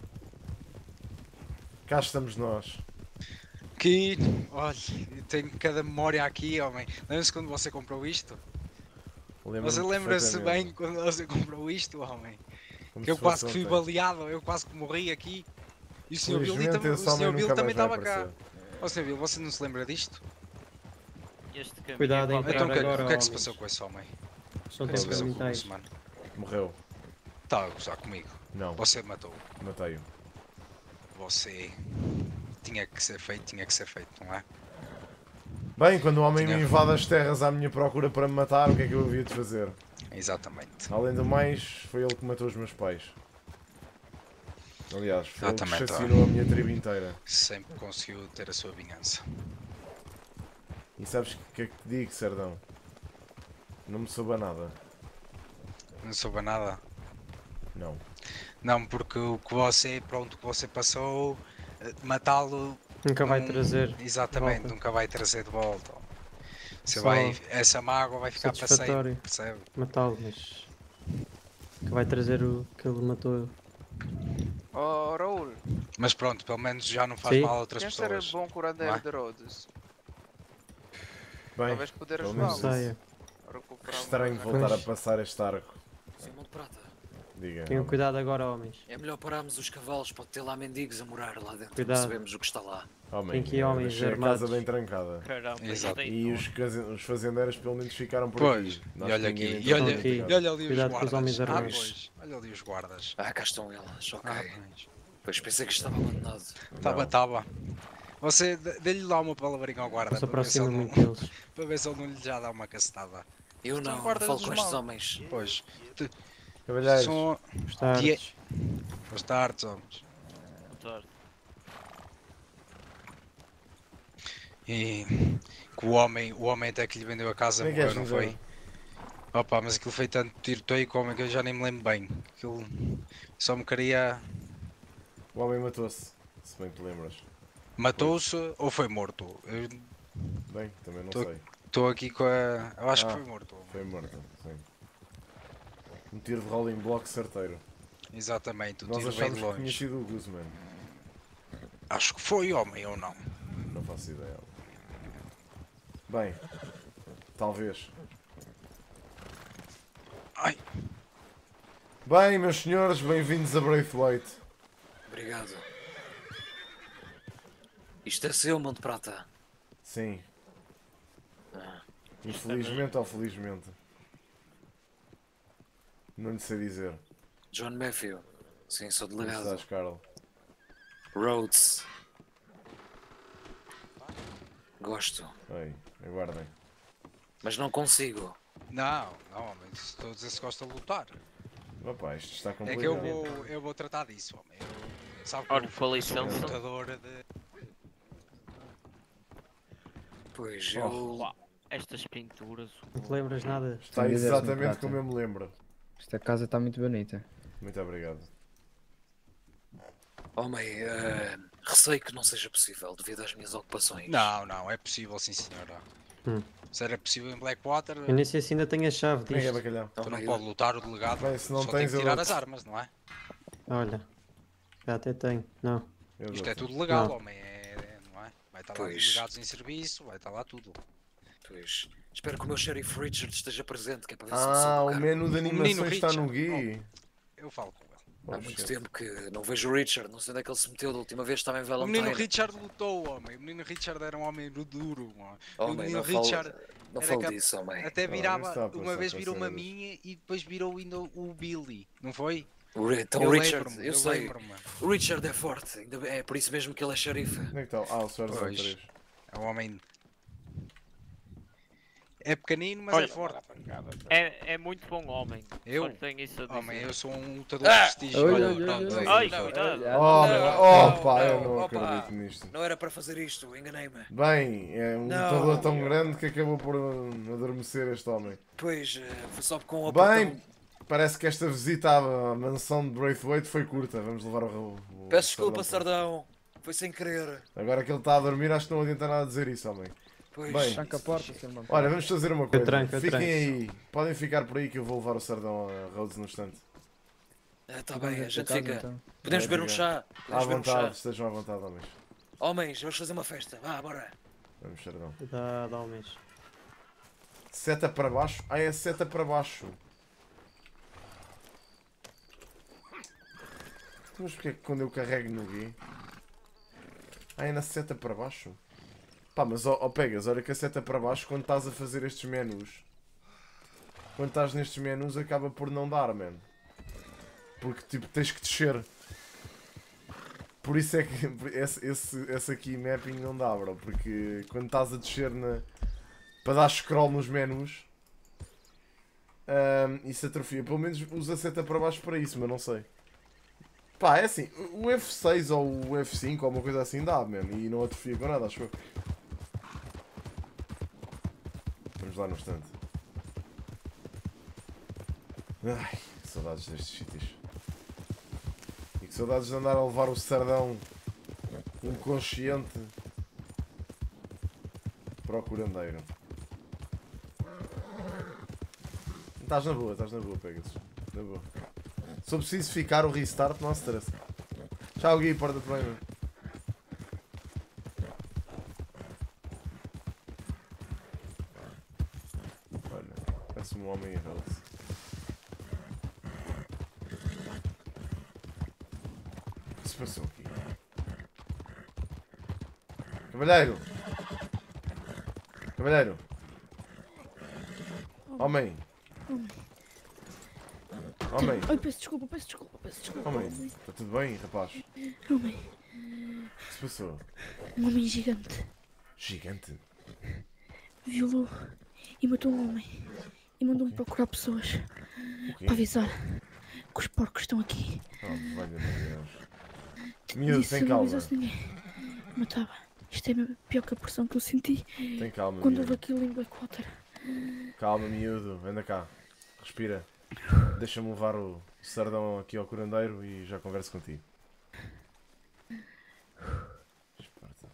Cá estamos nós. Aqui, olha, eu tenho cada memória aqui, homem. Lembra-se quando você comprou isto? Lembro-me Você lembra-se perfeitamente. bem quando você comprou isto, homem? Como Que eu se quase fosse que fui ontem. baleado, eu quase que morri aqui. E o senhor Bill, Felizmente, também, o esse homem senhor Bill nunca também mais vai estava cá. aparecer. Ó senhor Bill, você não se lembra disto? Este caminho Cuidado é em para- Então o que, agora, o que é que se homens. passou com esse homem? São O que é que se passou com o temperamentais. muçulmano? Morreu. Está a gozar comigo. Não, Você matou. matei-o. Você tinha que ser feito, tinha que ser feito, não é? Bem, quando o homem me Tinha- invade as terras à minha procura para me matar, o que é que eu havia de fazer? Exatamente. Além do mais, foi ele que matou os meus pais. Aliás, foi ele que Exatamente, ó. assassinou a minha tribo inteira. Sempre conseguiu ter a sua vingança. E sabes o que é que te digo, Serdão? Não me soube a nada. Não soube nada. Não. Não, porque o que você, pronto, o que você passou, eh, matá-lo. Nunca vai não- trazer. Exatamente, volta. nunca vai trazer de volta. Você Só vai, essa mágoa vai ficar para sempre, satisfatório. percebe? Matá-lo, mas. Que vai trazer o que ele matou. Oh, Raul, Mas pronto, pelo menos já não faz Sim. mal a outras quem ser pessoas. bom curandeiro Não é? de Rhodes? Bem, Talvez poder pelo Não menos ajudá-lo sei. a recuperar estranho uma- voltar a Pois. passar este arco. Sim, Monte Prata. Diga. Tenham cuidado agora, homens. É melhor pararmos os cavalos, pode ter lá mendigos a morar lá dentro. Cuidado. Percebemos o que está lá. Homem, Tem que ir eu homens deixei a armados. casa bem trancada. Caramba, Exato. isto E é- os, case- os fazendeiros pelo menos ficaram por Pois, aqui. e Nós olha ninguém aqui, e entrou olha, dentro de aqui. casa. e olha ali os Cuidado com os guardas. homens Ah, armados. pois, olha ali os guardas. Ah, cá estão elas, ok. Ah, pois. Pois pensei que estava abandonado. Tava, Não. tava. Você, dê- dê-lhe lá uma palavrinha ao guarda Não se para ver, se aproxima ele muito não, deles. para ver se ele não lhe já dá uma cacetada. Eu São não, não guardas falo dos com estes maus. homens. Pois. Cavalheiros, São Boas tardes. bastardos, homens. Torto. E que o homem, o homem até que lhe vendeu a casa Como é que morreu, és, não José? foi? Opa, mas aquilo foi tanto tiroteio com o homem que eu já nem me lembro bem. Aquilo só me queria. o homem matou-se, se bem te lembras. Matou-se ou foi morto? Eu Bem, também não Tô- sei. estou aqui com a. Eu acho Ah. que foi morto. Foi morto, sim. Um tiro de rolling block certeiro. Exatamente, o Nós tiro veio achámos de que tinha longe. sido o Guzman. Acho que foi homem ou não. Não faço ideia. Bem, talvez. Ai, Bem, meus senhores, bem-vindos a Braithwaite. Obrigado. Isto é seu, Monte Prata. Sim, Ah, infelizmente ou felizmente. Não lhe sei dizer. John Matthew. Sim, sou Como delegado. estás, Carl? Rhodes. Gosto. Ei, aguardem. Mas não consigo. não, não, homem. Se estou a dizer se gosta de lutar. Opa, isto está É complicado. que eu vou, eu vou tratar disso, homem. Eu, sabe que Ora, eu com a sou um licença. lutador de. Pois Oh. eu. Uau, estas pinturas. Não te lembras nada? Está Tem de dizer, exatamente Prata. como eu me lembro. Esta casa está muito bonita. Muito obrigado. Homem, eh, receio que não seja possível devido às minhas ocupações. Não, não, é possível, sim, senhora. Hum. Se era possível em Blackwater, Eu nem sei se ainda tenho a chave Quem é disto. bacalhau? tu não Homem, pode lutar o delegado. Bem, se não só tem tens, que eu tirar dou-te. as armas, não é? Olha. Já até tenho. Não. Eu Isto é dou-te. tudo legal, Não. homem, é, é- não é? Vai estar lá Pois. delegados em serviço, vai estar lá tudo. Pois. Espero que o meu Sheriff Richard esteja presente, que é para ver se me Ah, solta o o cargo. menu de menino animações está no Richard. Gui. Eu falo com ele. Oh, Há muito shit. tempo que não vejo o Richard, não sei onde é que ele se meteu da última vez, estava em O menino Valentine. Richard lutou, homem. O menino Richard era um homem duro, homem. O Homem, menino não falo, Richard não era falo cap- disso, homem. até Oh, virava, isso está a uma passar vez para virou uma cenas. minha e depois virou ainda o Billy, não foi? O Ri- Então eu o Richard, lembro-me, eu eu sei, lembro-me. o Richard é forte, ainda bem- é por isso mesmo que ele é xerife. Onde é que está? Ah, o Sr. Pois. três. É um homem. É pequenino, mas Olha, é forte. É, é muito bom homem. Eu? Só tenho isso a dizer. Homem, eu sou um lutador Ah! de prestígio. Oi, olha, oi, oi, pronto, oi, é Ai, isso. cuidado. Oh, Não, opa, eu não, não opa. acredito nisto. Não era para fazer isto, enganei-me. Bem, é um Não. lutador tão grande que acabou por uh, adormecer este homem. Pois, eh, foi só com o Bem, apertão. parece que esta visita à mansão de Braithwaite foi curta. Vamos levar o. o Peço desculpa, Sardão. Sardão. Foi sem querer. Agora que ele está a dormir, acho que não adianta nada dizer isso, homem. Pois. Bem. Tranca a porta, senhor Monte Olha, vamos fazer uma coisa. tranco, eu Fiquem tranco. aí. Podem ficar por aí que eu vou levar o Sardão a Rhodes no instante. Ah, tá Vamos bem, a esta gente casa, fica. então. Podemos beber um Obrigado. chá. À Podemos beber um chá. vontade, estejam à vontade, homens. Homens, vamos fazer uma festa. Vá, bora. Vamos, Sardão. Cuidado, homens. Seta para baixo? Ah, é seta para baixo. Mas porque é que quando eu carrego no Gui? Ah, é na seta para baixo? Pá, mas ó, ó pegas, olha que a seta para baixo quando estás a fazer estes menus. Quando estás nestes menus acaba por não dar, man. Porque tipo tens que descer. Por isso é que esse, esse, esse aqui mapping não dá, bro. Porque quando estás a descer na... para dar scroll nos menus, ahm, isso atrofia. Pelo menos usa a seta para baixo para isso, mas não sei. Pá, é assim, o F seis ou o F cinco ou uma coisa assim dá, man. E não atrofia com nada, acho eu. Vamos lá no instante. Ai, que saudades destes sítios. E que saudades de andar a levar o Sardão inconsciente para o curandeiro. Estás na boa, estás na boa, Pegasus. Na boa. Se eu preciso ficar o restart, não há stress. Tchau, Gui, porta-te bem, meu. Olha, parece um homem em Rhodes. passou aqui? Cavalheiro! Cavalheiro! Homem! Homem! Ai, peço desculpa, peço desculpa, peço desculpa. Homem! Está tudo bem, rapaz? Homem, O que se passou? um homem gigante Gigante? violou e matou um homem e mandou-me procurar pessoas O quê? para avisar que os porcos estão aqui. Oh, valha-me Deus. Miúdo, Disse, tem se não calma. avisasse ninguém, matava. Isto é mesmo pior que a pressão que eu senti Tem calma, quando miúdo. houve aquilo em Blackwater. Calma, miúdo. Anda cá. Respira. Deixa-me levar o sardão aqui ao curandeiro e já converso contigo. Esparta.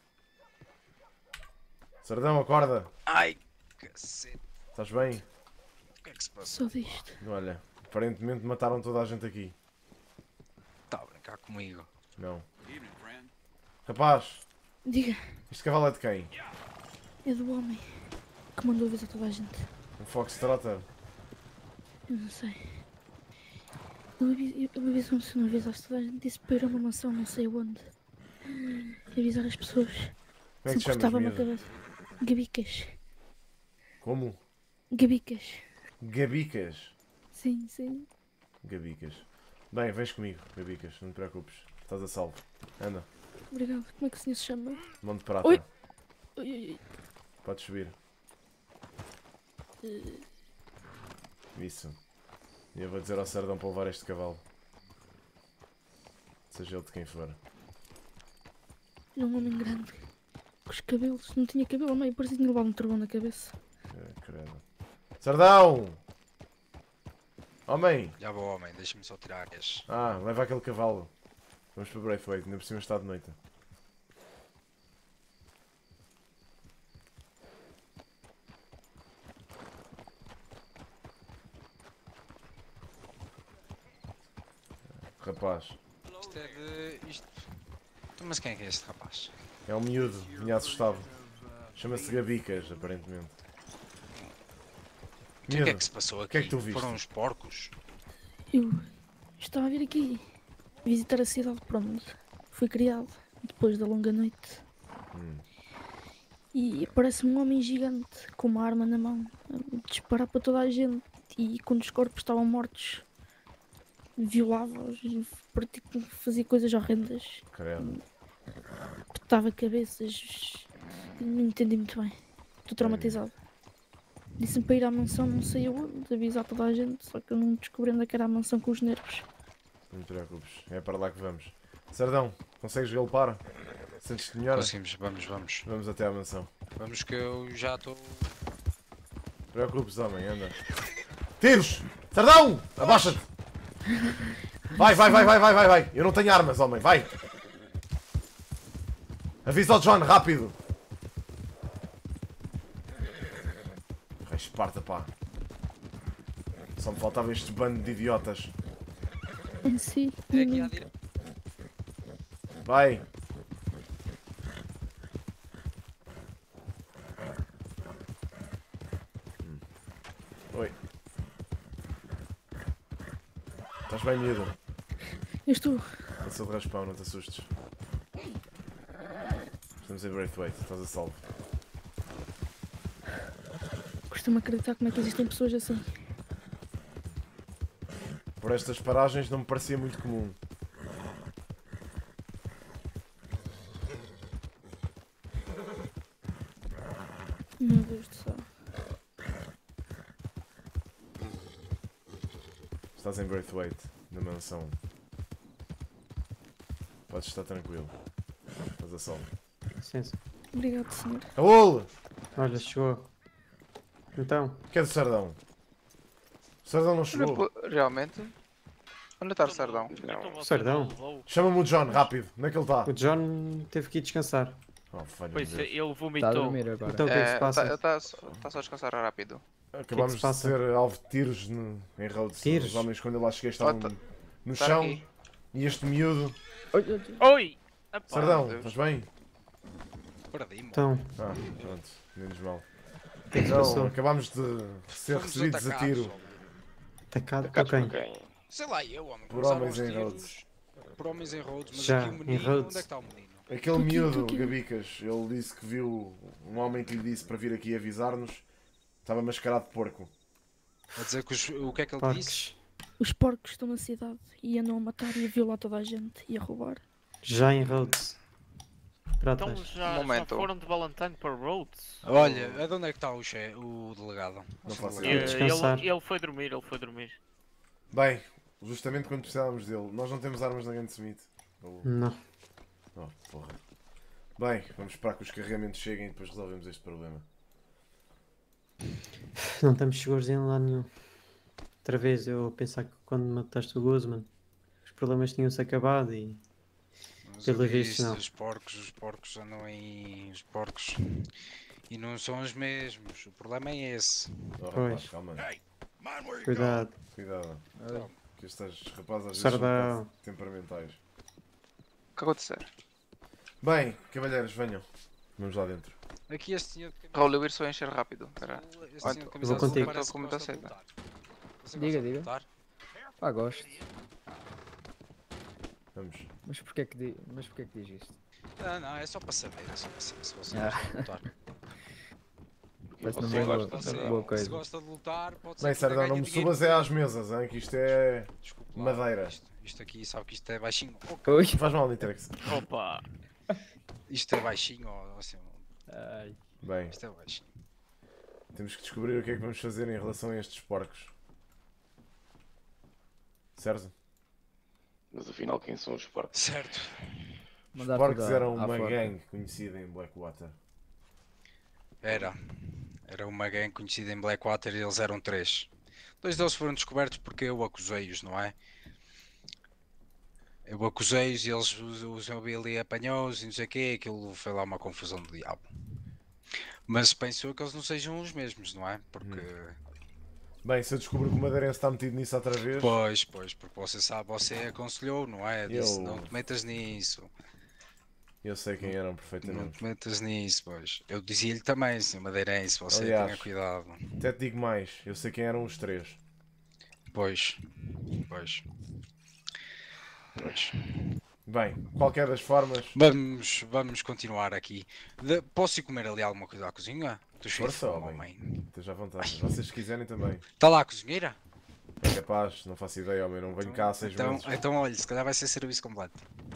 Sardão, acorda. Ai, cacete. Estás bem? O que é que se passou? Só disto. Olha, aparentemente mataram toda a gente aqui. Está a brincar comigo. Não. Rapaz, Diga, este cavalo é de quem? é do homem que mandou avisar toda a gente. Um Foxtrotter? Eu não sei. Ele avi- ele avisou-me se não avisasse toda a gente. Disse para ir a uma mansão, não sei onde. Avisar as pessoas. Como é Se que te chamas, encostavam na miúdo? cabeça. Gabicas. Como? Gabicas. Gabicas. Sim, sim. Gabicas. Bem, vens comigo, Gabicas, não te preocupes. Estás a salvo. Anda, Obrigado. Como é que o senhor se chama? Monte Prata. Oi. Oi, oi, oi. Podes subir. Eh, Isso. E eu vou dizer ao Sardão para levar este cavalo. Seja ele de quem for. Era um homem grande. Com os cabelos. Não tinha cabelo a meio. Parecia que tinha levado um trovão na cabeça. É, credo. Sardão! Homem! Já vou, homem, deixa-me só tirar as. Ah, leva aquele cavalo. Vamos para Braithwaite, ainda por cima está de noite. Rapaz. Isto é de. Isto. Então, mas quem é que é este rapaz? É um miúdo, vinha assustado. Chama-se Gabicas, aparentemente. O que é que se passou aqui? O que é que tu viste? Foram os porcos? Eu estava a vir aqui visitar a cidade por onde fui criado. Depois da longa noite. Hum. E aparece-me um homem gigante com uma arma na mão. A disparar para toda a gente. E quando os corpos estavam mortos, violava-os. e parti- Fazia coisas horrendas. Credo. Cortava cabeças. Não entendi muito bem. Estou traumatizado. Disse-me para ir à mansão, não sei aonde, avisar toda a gente, só que eu não descobri onde é que era a mansão com os nervos. Não te preocupes, é para lá que vamos. Sardão, consegues galopar? Sentes-te melhor? Conseguimos, vamos, vamos. Vamos até à mansão. Vamos que eu já estou. Não te preocupes, homem, anda. Tiros! Sardão! Abaixa-te! Vai, vai, vai, vai, vai, vai, vai! Eu não tenho armas, homem, vai! Avisa ao John, rápido! Ai, Esparta, pá. Só me faltava este bando de idiotas. Em si, É aqui à direita. Vai! Hum. Oi. Estás bem, miúdo? eu estou. Passou de raspão, não te assustes. Estamos em Braithwaite, estás a salvo. Costumo acreditar como é que existem pessoas assim. Por estas paragens não me parecia muito comum. Meu Deus do céu. Estás em Braithwaite, na mansão. Podes estar tranquilo. Estás a salvo. Licença. Obrigado, senhor. Raul! Olha, chegou. Então, Que é do Sardão? O Sardão não Olha, chegou. pô, realmente? Onde está o Sardão? Então, Sardão. Chama-me o John, rápido. Onde é que ele está? O John teve que ir descansar. Oh, falha-me Pois Deus. ele Está a vomitou. dormir agora. Então o que é que se É, passa? Está tá só a descansar rápido. Acabámos se de passa? ser alvo de tiros no, em Rhodes. Tiros? Os homens, quando eu lá cheguei, estavam Oh, tá- no tá chão. aqui. E este miúdo. Olha, olha. Oi! Epá. Sardão, Deus. estás bem? Perdi-me. Então, Ah, pronto. Menos mal. o que é que se Não, passou? acabámos de ser Fomos recebidos a atacados, tiro. homem. Atacado por Atacados quem? por quem? Sei lá, eu, homem. Por começaram homens os em tiros. Rhodes. por homens em roads, mas Já, aqui o em menino, roads. onde é que está o menino? Aquele Tô aqui, miúdo, tô aqui. Gabicas, ele disse que viu um homem que lhe disse para vir aqui avisar-nos. Estava mascarado de porco. A dizer que os- o que é que ele Porcos. disse? Os porcos estão na cidade e andam a matar e a violar toda a gente e a roubar. Já em Rhodes. Então Pratas. já, já momento. foram de Valentine para Rhodes? Olha, de onde é que está o, che... o delegado? Não faço E, ideia. eh, descansar. ele, ele foi dormir, ele foi dormir. Bem, justamente quando precisávamos dele. Nós não temos armas na Gunsmith. Ou... Não. Oh, porra. Bem, vamos esperar que os carregamentos cheguem e depois resolvemos este problema. Não estamos seguros em lado nenhum. Outra vez eu a pensar que quando mataste o Guzman os problemas tinham-se acabado e Mas Pelo eu visto, disse, não. os porcos, os porcos andam em... os porcos... E não são os mesmos, o problema é esse. Oh, rapaz, Pois. calma. cuidado. Cuidado. Olha, Que estes rapazes às vezes Sardão. são um bocado temperamentais. O que aconteceu? Bem, cavalheiros, venham. Vamos lá dentro. Aqui este senhor de camisa Raul, eu ir só encher rápido. Espera. azul, este Olha, senhor de eu camisa vou azul contigo. parece que Como gosta tá de cedo. lutar. Você Diga, gosta de diga. lutar? pá, gosto. Vamos. Mas porquê que, di... Mas porquê que diz isto? Não, não, é só para saber, é só para saber se você Ah. gosta de lutar. Parece Você uma boa, gosta de Você, lutar. boa se coisa. gosta de lutar, pode ser Bem, que Sardão, ganhe não me dinheiro subas é com às mesas, hein, que isto é Desculpe lá, madeira. Isto, isto aqui, sabe que isto é baixinho. Oi? Não faz mal, Nitrex. Opa! Isto é baixinho, ou assim, Ai. Bem, isto é baixinho. temos que descobrir o que é que vamos fazer em relação a estes porcos. Certo? Mas afinal, quem são os porcos? Certo. Os Mandar porcos tudo à- eram à uma forca. gangue conhecida em Blackwater. Era. Era uma gangue conhecida em Blackwater e eles eram três. Dois deles foram descobertos porque eu acusei-os, não é? Eu acusei-os e eles, o senhor Billy apanhou-os e não sei o quê, aquilo foi lá uma confusão do diabo. Mas penso eu que eles não sejam os mesmos, não é? Porque... Bem, se eu descobrir que o madeirense está metido nisso outra vez... Pois, pois, porque você sabe, você aconselhou, não é? Disse, Eu- não te metas nisso. Eu sei quem eram Não perfeitamente. te metas nisso, pois. Eu dizia-lhe também, senhor Madeirense, você Aliás. tenha cuidado. Até te digo mais, eu sei quem eram os três. Pois, pois. Pois. Bem, qualquer das formas, Vamos, vamos continuar aqui. De- posso ir comer ali alguma coisa à cozinha? Estou cheio de força, fome, homem. homem. Esteja à vontade. Vocês se quiserem também. Está lá a cozinheira? É capaz, não faço ideia, homem. Não venho cá há seis então, meses. então, olha, se calhar vai ser serviço completo.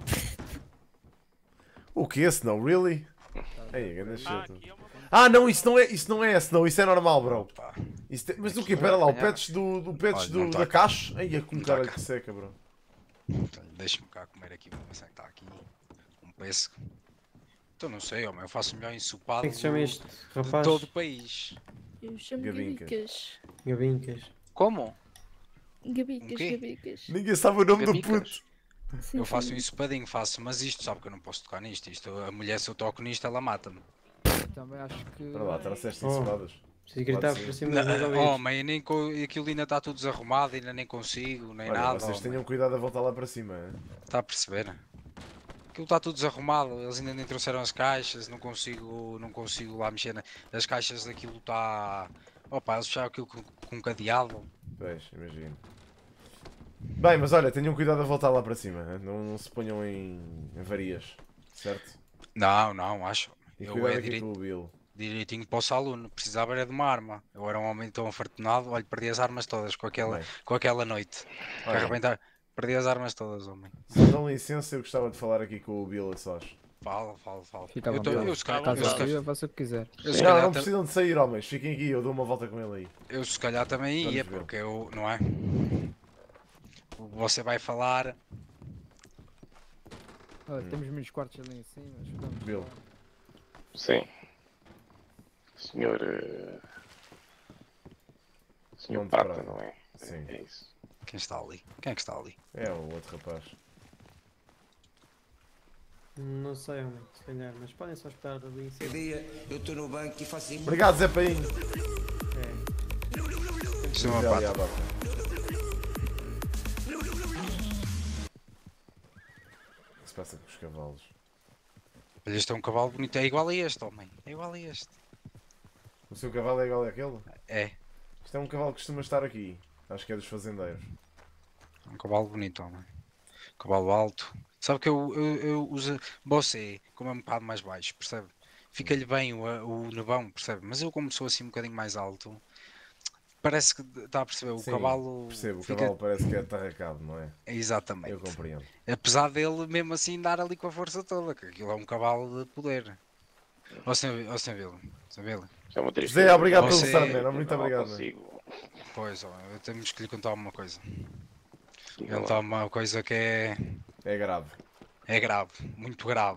O que? Snow? Really? Ei, grande Ah, chato. aqui é uma... Ah, não, isso não é, isso não é Snow, isso é normal, bro. Pá, Isso tem- Mas o quê? Pera lá, o patch do, do, patch Olha, do, não tá da cá. caixa? Ai, a com Não tá cara cá. que seca, bro. então, deixa-me cá comer aqui, vamos ver se é que está aqui. Um pêssego. Então não sei, homem, eu faço o melhor ensopado Como é que se chama do- este de rapaz? todo o país. Eu chamo Gabincas. Gabicas. Gabincas. Como? Gabicas, Um quê? Gabicas. Ninguém sabe o nome do Gabicas? puto. Sim, Eu faço sim. um ensopadinho, faço, mas isto sabe que eu não posso tocar nisto. Isto, a mulher, se eu toco nisto, ela mata-me. Também acho que. Para lá, trouxeste Oh. ensopadas. Preciso gritar Pode por ser. cima dos meus Não, ouvidos. homem, eu nem co- aquilo ainda está tudo desarrumado, ainda nem consigo, nem Olha, nada. vocês homem. tenham cuidado a voltar lá para cima, hein? Está a perceber? Aquilo está tudo desarrumado, eles ainda nem trouxeram as caixas, não consigo, não consigo lá mexer. Na... As caixas daquilo está. Opa, eles fecharam aquilo com, com cadeado. Pois, imagino. Bem, mas olha, tenham cuidado a voltar lá para cima, hein? não, não se ponham em, em varias, certo? Não, não, acho. E Eu cuidado é aqui direito, com o Bill. direitinho para o seu aluno, precisava era de uma arma. Eu era um homem tão afortunado, olha, perdi as armas todas com aquela, Bem, com aquela noite. olha, Arrebentar, perdi as armas todas, homem. se dão licença, eu gostava de falar aqui com o Bill a sós. Fala, fala, fala. Fica à eu, tô- vontade. eu, se calhar, Caso eu, se eu calhar- queira, faça o que quiser. eu se Não, calhar não tam- precisam de sair, homens, fiquem aqui, eu dou uma volta com ele aí. eu se calhar também ia, Vamos ver. porque eu, não é? Você vai falar. Olha, temos muitos quartos ali em cima. ajudamos Bill. lá. Sim. Senhor. eh, Senhor Monte Prata, Prata. não é? Sim. É isso. Quem está ali? Quem é que está ali? É o outro rapaz. Não sei, homem, se calhar, mas podem só esperar ali. sim. dia eu estou no banco e faço assim. Obrigado, Zé Painho. É. Isto é uma Zé ali à pata. bota. O que se passa com os cavalos? Olha, este é um cavalo bonito, é igual a este, homem. É igual a este. O seu cavalo é igual àquele? É, Isto é um cavalo que costuma estar aqui. Acho que é dos fazendeiros. um cavalo bonito, homem. Cavalo alto. Sabe que eu, eu, eu uso. Você, como é um bocado mais baixo, percebe? Fica-lhe bem o, o nevão, percebe? Mas eu, como sou assim um bocadinho mais alto, parece que está a perceber. O Sim, cavalo. percebo, o fica... cavalo parece que é atarracado, não é? Exatamente. Eu compreendo. Apesar dele, mesmo assim, dar ali com a força toda, que aquilo é um cavalo de poder. Ó, senhor, ó, senhor Vila, senhor Vila. É uma tristeza. José, obrigado pelo Você- Sandman, muito Não obrigado. consigo. Pois, ó, eu temos que lhe contar uma coisa. Diga lá. Contar uma coisa que é. É grave. É grave, muito grave.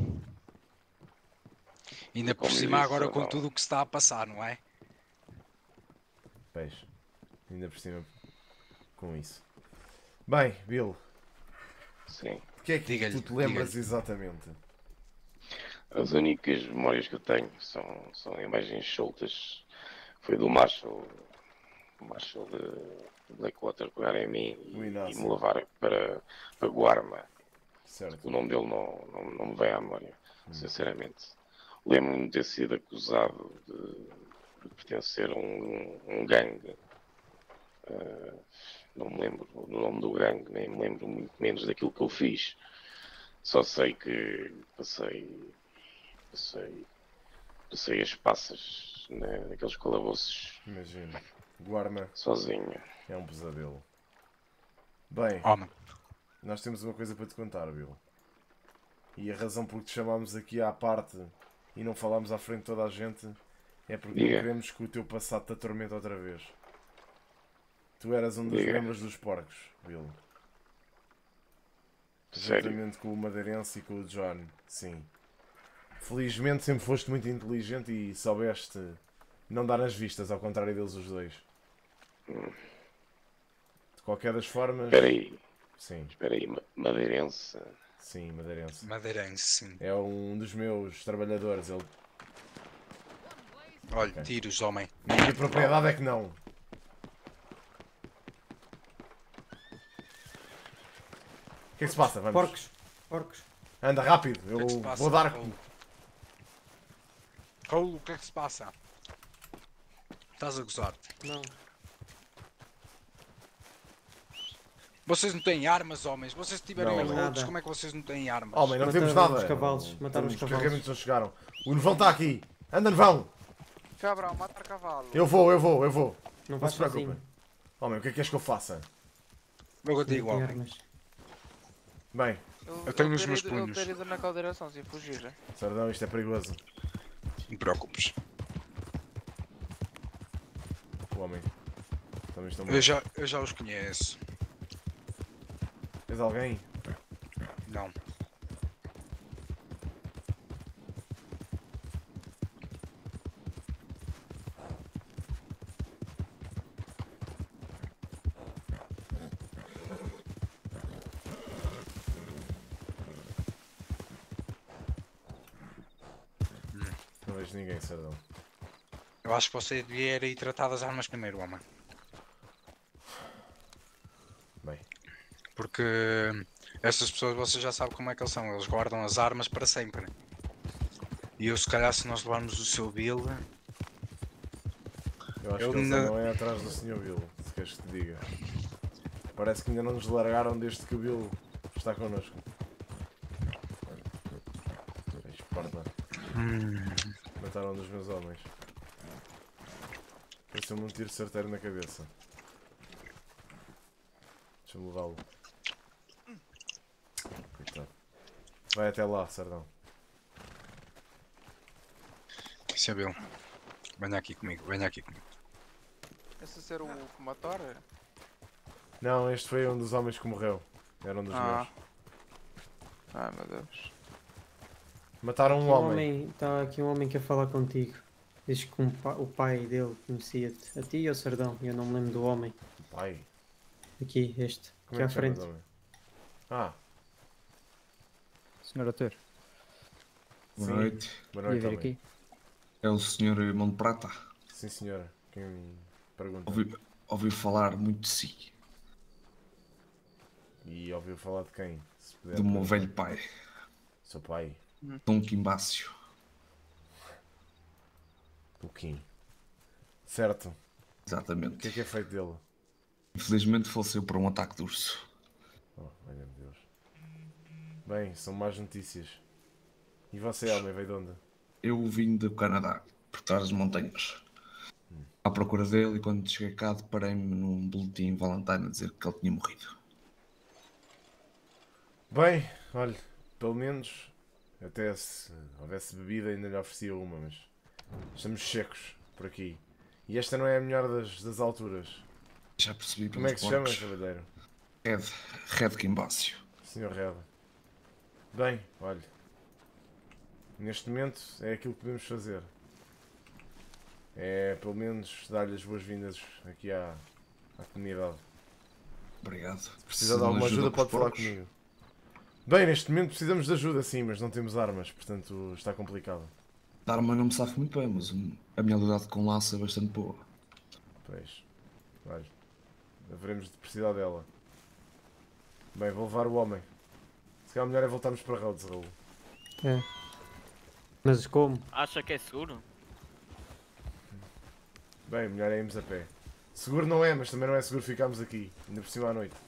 Ainda por Como cima disse, agora com não. tudo o que se está a passar, não é? Peixe. Ainda por cima com isso. Bem, Bill, Sim. o que é que Diga-lhe, tu te lembras diga-lhe. exatamente? As únicas memórias que eu tenho são, são imagens soltas. Foi do Marshall, o Marshall de Blackwater pegar em mim O e, e Inácio. me levar para, para Guarma. Certo. O nome dele não, não, não me vem à memória, sinceramente. Lembro-me de ter sido acusado de, de pertencer a um, um gangue. Uh, não me lembro do nome do gangue, nem me lembro muito menos daquilo que eu fiz. Só sei que passei, passei, passei as passas né, naqueles calabouços Imagina. Guarma sozinho. é um pesadelo. Bem, Homem. nós temos uma coisa para te contar, Bill. E a razão por que te chamámos aqui à parte e não falámos à frente de toda a gente é porque não Diga. queremos que o teu passado te atormente outra vez. Tu eras um dos Diga. membros dos porcos, Bill. Sério? Juntamente com o Madeirense e com o John, sim. Felizmente sempre foste muito inteligente e soubeste não dar as vistas, ao contrário deles os dois. De qualquer das formas... Espera aí. Sim. Espera aí, Ma- Madeirense. Sim, Madeirense. Madeirense, sim. É um dos meus trabalhadores. Ele... Olha, Ok. tiros, homem. Na minha propriedade é que não. O que é que se passa? Vamos. Porcos. Porcos. Anda rápido. O que Eu é que se passa? vou dar... Raul? Raul, o que é que se passa? Estás a gozar? Não. Vocês não têm armas, homens. Vocês tiveram Não, enrolos, nada. como é que vocês não têm armas? Homem, não temos Mataram nada. os cavalos, mataram os cavalos. carregamentos não chegaram. O Nevão está aqui. Anda, Nevão. Cabrão, matar cavalo. Eu vou, eu vou, eu vou. Não Não vais se preocupem. sozinho. Homem, o que é que queres que eu faça? Eu Não digo, tem homem. armas. Bem, Eu tenho ele os ter meus ido- ele punhos. ter ido naquela direção sem fugir. Sardão, isto é perigoso. Não te preocupes. O homem. Também estão Eu já, eu já os conheço. Tens alguém? Não. Não vejo ninguém, Sardão. Eu acho que você devia ir tratar das armas primeiro, homem. Bem, Porque essas pessoas, você já sabe como é que eles são. Eles guardam as armas para sempre. E eu, se calhar, se nós levarmos o seu Bill, eu acho Eu que ele não- não é atrás do senhor Bill, se queres que te diga. Parece que ainda não nos largaram desde que o Bill está connosco. Esparta. Mataram um dos meus homens. Esse é um tiro certeiro na cabeça. Deixa-me levá-lo. Coitado. Vai até lá, Sardão. seu Bill, venha aqui comigo, venha aqui comigo. Esse ser o fumator? Não, este foi um dos homens que morreu. Era um dos Ah. meus. Ai meu Deus. Mataram um Um homem. homem, está aqui um homem que quer falar contigo. Diz que um pa- o pai dele conhecia-te. A ti e ao Sardão. Eu não me lembro do homem. Pai. Aqui, este. Como Aqui é à que chamas, frente. homem? Ah, Senhor Ator, sim. Boa noite. Boa ia noite, vir homem. aqui. É o senhor Monte Prata. Sim, senhora. Quem pergunta? Ouvi, ouvi falar muito de si. E ouviu falar de quem? Se puder Do meu perguntar. velho pai, Seu pai? Dom Quimbácio. O Kim. Certo. O Exatamente. que é que é feito dele? Infelizmente faleceu por um ataque de urso. Oh, olha meu Deus. Bem, são más notícias. E você, homem, veio de onde? Eu vim do Canadá, por trás das montanhas. À procura dele, e quando cheguei cá deparei-me num boletim Valentine a dizer que ele tinha morrido. Bem, olha, pelo menos até se houvesse bebida ainda lhe oferecia uma, mas estamos secos por aqui. E esta não é a melhor das, das alturas. Já percebi Como é que se pelos chama, porcos. cavalheiro? Red, Red Quimbácio. senhor Red. Bem, olha. Neste momento é aquilo que podemos fazer. É pelo menos dar-lhe as boas-vindas aqui à, à comunidade. Obrigado. Se precisar de alguma ajuda, pode falar comigo. Bem, neste momento precisamos de ajuda, sim, mas não temos armas, portanto está complicado. Da arma não me sabe muito bem, mas um- a minha habilidade com laço é bastante boa. Pois, olha, haveremos de precisar dela. Bem, vou levar o homem. Se calhar melhor é voltarmos para Rhodes, Raul. É. Mas como? Acha que é seguro? Bem, melhor é irmos a pé. Seguro não é, mas também não é seguro ficarmos aqui, ainda por cima à noite.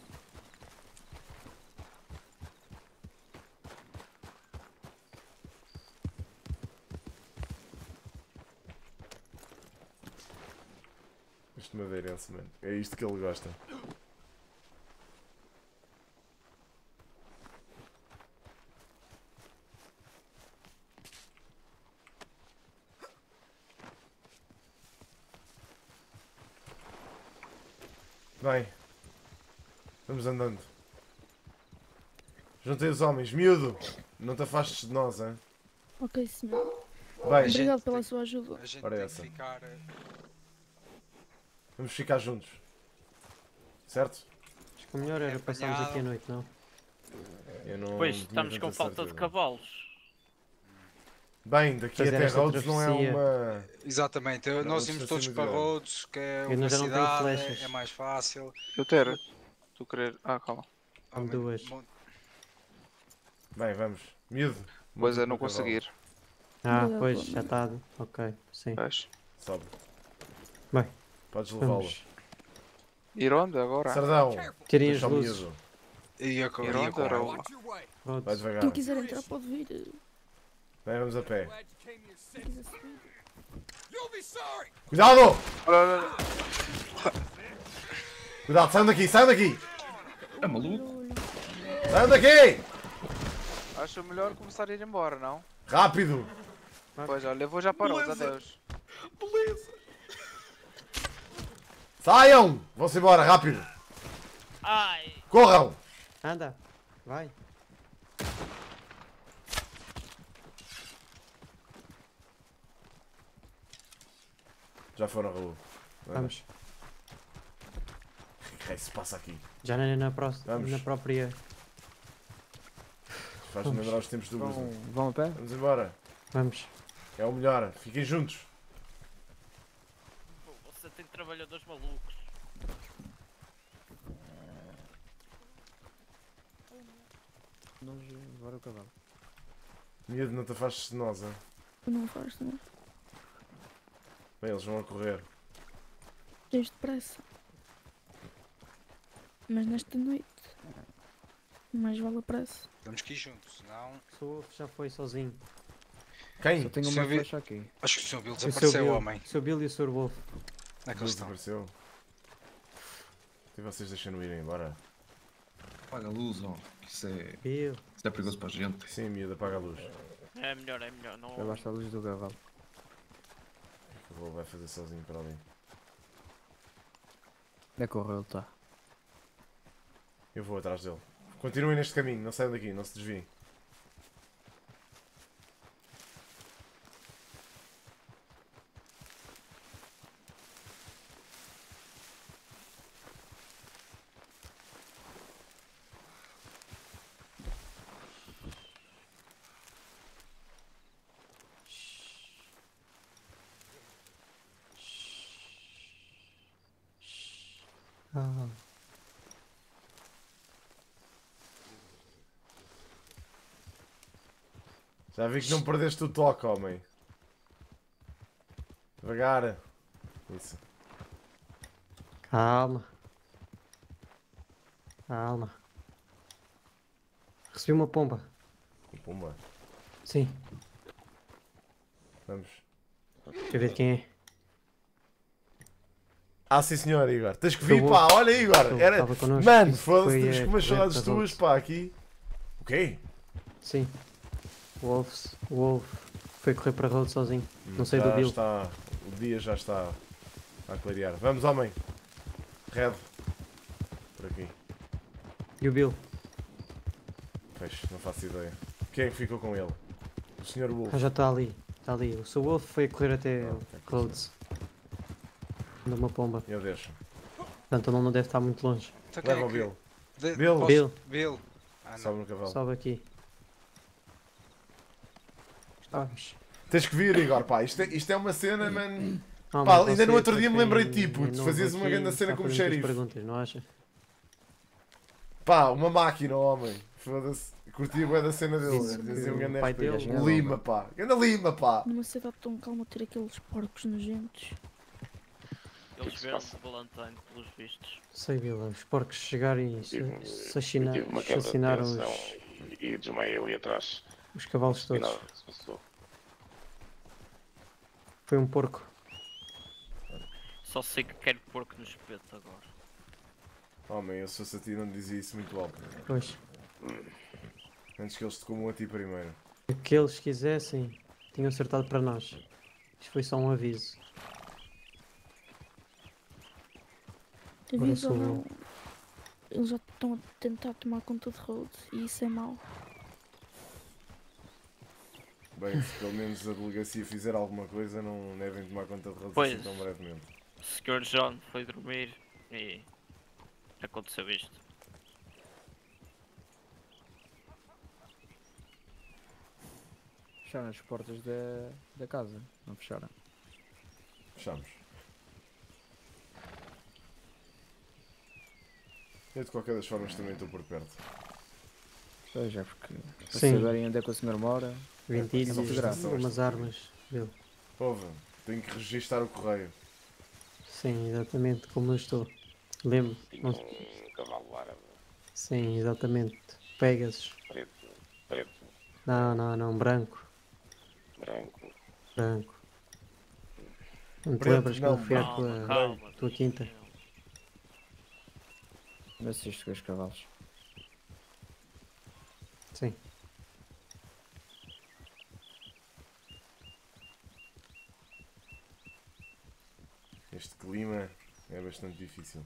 Este madeirense, mano. É isto que ele gosta. Bem, vamos andando. Juntei os homens. Miúdo, não te afastes de nós, hein? Ok, senhor. Bem, Obrigado pela sua ajuda. A gente Ora tem essa. que ficar. eh, Vamos ficar juntos. Certo? Acho que o melhor era passarmos aqui a noite, não? Eu não Pois, tinha estamos com tanta falta de certeza. cavalos. Bem, daqui Fazer até esta Rhodes não é travessia. uma... Exatamente, eu- Não, nós não íamos precisa todos ser muito para grande. Rhodes, que é Eu uma não- já não tenho cidade, é, flechas. é mais fácil. Eu ter. Tu querer. Ah, calma. Tenho duas. Mon- Bem, vamos. Miúdo. Pois monta é, não no cavalo. conseguir. Ah, Obrigado, pois, homem. já está. Ok, sim. Pois. Sobe. Bem, Podes levá-lo. vamos. Ir onde agora? Sardão. Tirem deixa as o luzes. miúdo. Ia com, Ir ia onde, com ela. Raul? Vai Rhodes. devagar. Quem quiser entrar pode vir. Bem, vamos a pé. Quem quiser subir. Cuidado! Olha, olha, olha. Cuidado, saiam daqui, saiam daqui! É maluco? Saiam daqui! Acho melhor começar a ir embora, não? Rápido! Pois olha, eu vou já para os Beleza. adeus. Beleza. Saiam! Vão-se embora, rápido! Ai! Corram! Anda, vai. Já foram, Raul. Vai. Vamos. O que é que se passa aqui? Já na, na, pró- Vamos. na própria. Faz-me lembrar os tempos do Vão, Guzman. vão a pé? Vamos embora. Vamos. É o melhor. Fiquem juntos. Pô, você tem trabalhadores malucos. Vamos levar o cavalo. Miúdo, não te afastes de nós, hein? Tu não faz, não. Bem, eles vão a correr. Tens depressa. Mas nesta noite. Mais vale a pressa. Temos que ir juntos, senão. O Wolf já foi sozinho. Quem? Só tenho Se uma eu vi- flecha aqui. Acho que o senhor Bill O seu desapareceu, Bill, homem. o seu Bill e o senhor Wolf. Onde é que eles Deus estão? desapareceu. E vocês deixam-no ir embora? Apaga a luz, ó. que Isso é, Bill. isso é perigoso para a gente. Sim, miúdo, apaga a luz. É melhor, é melhor. Não... Já basta a luz do cavalo. O que o Raul vai fazer sozinho para ali? Onde é que o Raul está? Eu vou atrás dele. Continuem neste caminho, não saiam daqui, não se desviem. Ah. Já vi que não perdeste o toque, homem. Devagar. Isso. Calma. Calma. Recebi uma pomba. Pumba. Sim. Vamos. Deixa eu ver quem é. Ah, sim senhor, Igor. Tens que Foi vir, o pá. Wolf. Olha, Igor. Foi o Era... que estava connosco. Mano, Isso foda-se. foi, Temos eh, com umas Red saudades Adults. tuas, pá, aqui. O quê? Sim. O Wolves. O Wolf foi correr para a road sozinho. Não sei já do Bill. Está... O dia já está a clarear. Vamos, homem. Red. Por aqui. E o Bill? Pois, não faço ideia. Quem é que ficou com ele? O senhor Wolf. Ah, já está ali. Está ali. O seu Wolf foi correr até Ah, o ok. Clouds. Andou uma pomba. Eu deixo. Portanto, ele não deve estar muito longe. Então quem Leva é o que- Bill. De- Bill. posso- Bill. Bill. Ah, não. Sobe no cavalo. Sobe aqui. Estamos. Tens que vir, Igor, pá. Isto é, isto é uma cena, mano. Ah, Pá, mas ainda no você, outro dia me para lembrei de quem ti, puto. é novo Fazias uma aqui, grande cena está como fazendo muitas xerife. perguntas, não acha? Pá, uma máquina, homem. Foda-se. Curtia bué da cena dele. Disse que Dizia um o grande pai R P. dele- O Lima, pá. Ganda Lima, pá. Numa cidade tão calma ter aqueles porcos nojentos. Eles que se vieram passa? de Valentine, pelos vistos. Sei, Bill. Os porcos chegaram e Tive, se- assassina- tive uma quebra de assassinaram tensão os, e, e desmaiei ali atrás. os cavalos E todos. nada se passou. Foi um porco. Só sei que quero porco no espeto agora. Homem, eu se fosse a ti não dizia isso muito alto. Pois. Antes que eles te comam a ti primeiro. O que eles quisessem, tinham acertado para nós. Isto foi só um aviso. Agora Aviso ou sou não, eles já estão a tentar tomar conta de Road e isso é mau. Bem, se pelo menos a delegacia fizer alguma coisa, não devem tomar conta de Rhodes Pois. assim tão brevemente. O senhor John foi dormir e aconteceu isto. Fecharam as portas da, da casa, não fecharam? Fechamos. Eu de qualquer das formas também estou por perto. Pois é, porque para Sim. saberem onde é que o senhor mora, Ventilhos, é muito grave. umas armas. Bill. Ouve, tenho que registar o correio. Sim, exatamente, como eu estou. Lembro. Tinha Não- um cavalo árabe, Sim, exatamente. Pegasus. preto, preto, Não, não, não. Branco. branco. Branco. Não te Preto, lembras não, quando fui à Calma, tua, calma. tua quinta? não assiste com os cavalos. Sim. Este clima é bastante difícil.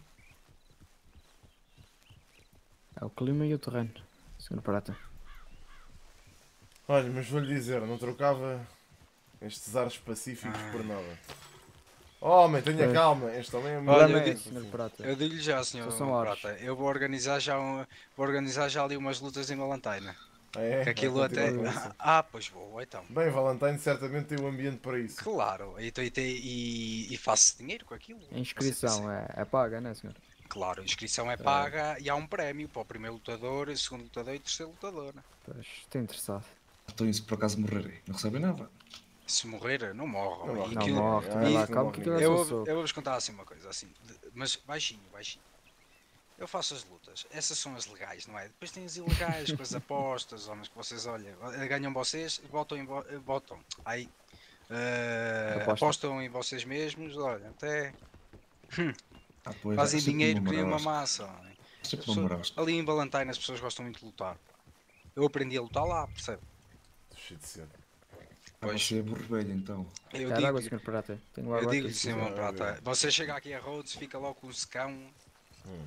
É o clima e o terreno, senhor Prata. Olha, mas vou-lhe dizer, não trocava estes ares pacíficos por nada. Oh, homem, tenha Pois. calma. Este homem é muito... Olha, Problema eu é digo- esse, senhor Prata. Eu digo-lhe já, senhor Só são horas. Prata, eu vou organizar já, um, vou organizar já ali umas lutas em Valentina. Ah, é? Que aquilo Vai até. continuar com isso. Ah, pois vou, então. Bem, Valentine certamente tem um ambiente para isso. Claro, e, e, e, e faço dinheiro com aquilo. A inscrição é, é paga, não é, senhor? Claro, a inscrição é paga e há um prémio para o primeiro lutador, o segundo lutador e o terceiro lutador. Né? Pois, estou interessado. Então, e se por acaso morrerem, não recebem nada. Se morrer, não morre. Não E morre. Não aquilo- morre, Ah, também isso lá, não calma morre que aquilo é ninguém. Eu, só vou- soco. eu vou-vos contar assim uma coisa, assim, de- mas baixinho, baixinho. Eu faço as lutas, essas são as legais, não é? Depois tem as ilegais, com as apostas, homens que vocês olham, ganham vocês, botam em vo- botam, aí, eh, Aposta. apostam em vocês mesmos, olha, até Ah, pois, fazem é sempre dinheiro, uma criam uma marosca. massa. homem. As Sempre uma pessoas- marosca. ali em Valentine as pessoas gostam muito de lutar. Eu aprendi a lutar lá, percebe? Estou cheio de sede. Ah, Pois. você é burro velho, então. Eu Quer água, digo, senhor Prata? Tenho eu água digo-lhe, aqui. se senhor quiser. Mão Prata, você chega aqui a Rhodes, fica logo com um secão, Hum.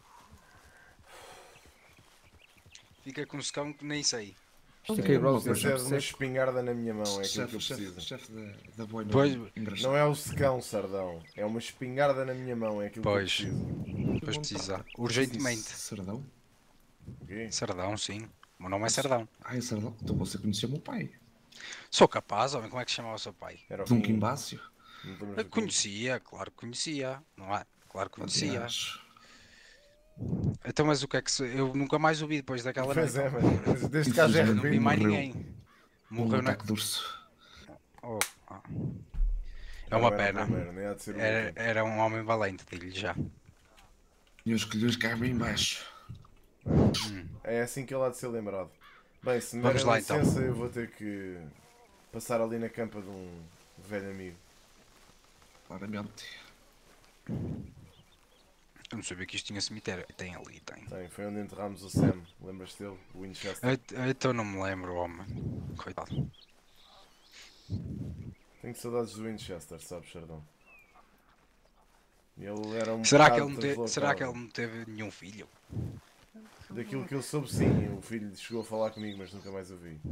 fica com um secão que nem sei. Isto aqui é igual ao Uma senhor Precisa coisa, de uma seco. espingarda na minha mão, é aquilo que chefe, eu chefe, preciso. chefe da, da boina. Pois. engraxado. Não é o secão, Sardão. É uma espingarda na minha mão, é aquilo Pois. que eu preciso. Depois precisa, urgentemente. Sardão? O quê? Sardão, sim. O meu nome é Sardão. Ah, é Sardão? Então você conhecia o meu pai. Sou capaz, homem, como é que se chamava o seu pai? Era o Dom fim- Quimbácio. Não te lembras Eu do quê? conhecia, claro que conhecia, não é? Claro que conhecia. Aliás, Então, mas o que é que se... Eu nunca mais o vi depois daquela Pois noite. é, mas mas desde que haja Não vi R P. mais morreu. ninguém. um Morreu na... ataque de urso. Oh, ah. É uma pena. Nem há de ser um Era, motivo. era um homem valente, digo-lhe já. E os colhões caem bem baixo. Hum. É assim que ele há de ser lembrado. Bem, se me Vamos derem lá, então. licença, eu vou ter que passar ali na campa de um velho amigo. Claramente. Eu não sabia que isto tinha cemitério. Tem ali, tem. Tem, foi onde enterramos o Sam. Lembras-te dele? O Winchester. Eu- Então não me lembro, homem. Coitado. Tenho saudades do Winchester, sabes, Sardão? Ele era um Será que, bocado ele não te- será que ele deslocado. não teve nenhum filho? Daquilo que eu soube, sim. O filho chegou a falar comigo, mas nunca mais o vi.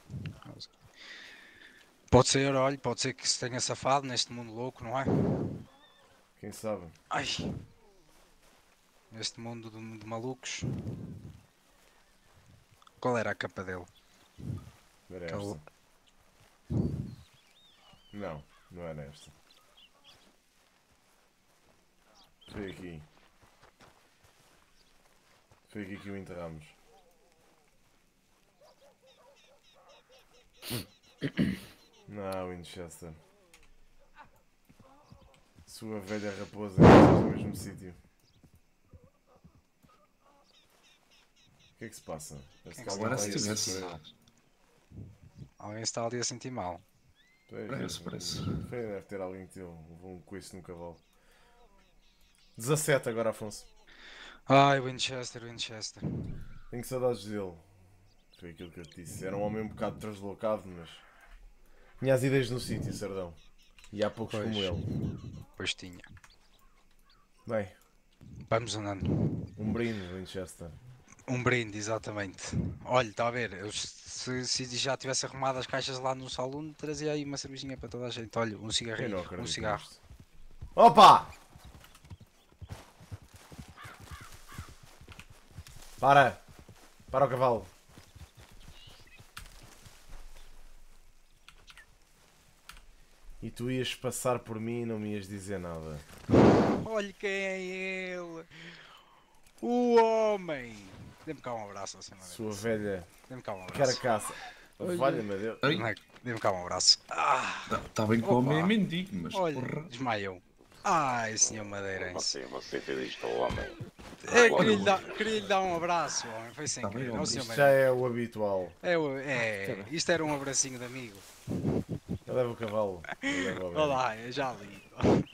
Pode ser, olha, pode ser que se tenha safado neste mundo louco, não é? Quem sabe? Ai! Neste mundo de, de malucos. Qual era a capa dele? Era Aquele- esta. Não, não era esta. Foi aqui. Foi aqui que o enterramos. Não, Winchester. Sua velha raposa é no mesmo sítio. O que é que se passa? Parece que alguém Agora está se aí a tivesse. sofrer. Alguém está ali a sentir mal. Pois, Parece, parece. foi, deve ter alguém que teve levou um coice no cavalo. dezassete agora, Afonso. Ai, Winchester, Winchester. Tenho saudades dele. Foi aquilo que eu te disse. Era um homem um bocado translocado, mas tinha as ideias no sítio, Sardão. E há poucos Pois. como ele. Pois tinha. Bem, Vamos andando. um brinde, Winchester. Um brinde, exatamente. Olha, está a ver, eu, se, se já tivesse arrumado as caixas lá no salão, trazia aí uma cervejinha para toda a gente. Olha, um Eu cigarrinho, não um acredito cigarro. nisto. Opa! Para! Para o cavalo. E tu ias passar por mim e não me ias dizer nada. Olha quem é ele! O homem! Dê-me cá um abraço, assim, não é? Sua velha Dê-me cá um abraço. carcaça. Valha-me Deus. Ei, Não é? Dê-me cá um abraço. Ah, tá, tá bem com o homem é Opa. mendigo, mas olha, porra. desmaiou. Ai, senhor Madeirense. Você, você fez isto ao homem. É, queria, lhe dar, queria lhe dar um abraço, homem. Foi sem Tá bem, querer. homem. Não, senhor Isto já Madeirense. é o habitual. É, o- é, isto era um abracinho de amigo. Eu levo o cavalo. Eu levo a Olha velha. lá, eu já li.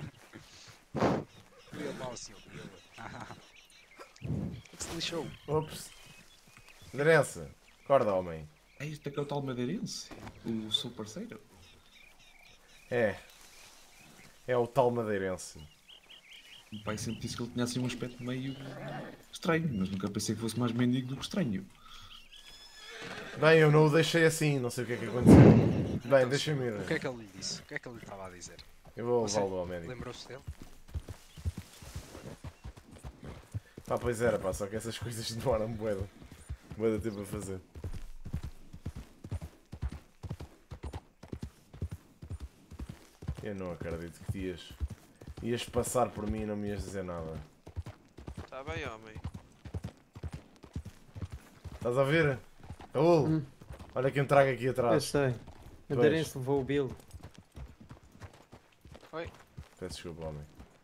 Queria lá o senhor Vila. Que se lixou. Ops. Aderença. Acorda, homem. É isto é que é o tal madeirense, o seu parceiro. É. É o tal madeirense. O pai sempre disse que ele tinha assim um aspecto meio estranho, mas nunca pensei que fosse mais mendigo do que estranho. Bem, eu não o deixei assim, não sei o que é que aconteceu. Bem, deixa-me ir. O que é que ele lhe disse? O que é que ele lhe estava a dizer? Eu vou Você levá-lo ao médico. Lembrou-se dele? Pá, pois era, pá, só que essas coisas demoram bué bué de tempo a fazer. Eu não acredito que te ias, ias passar por mim e não me ias dizer nada. Tá bem, homem. Estás a ver? Raul, Hum. olha quem traga aqui Eu atrás. sei. Pois. Madeirense levou o Bill. Peço desculpa, homem.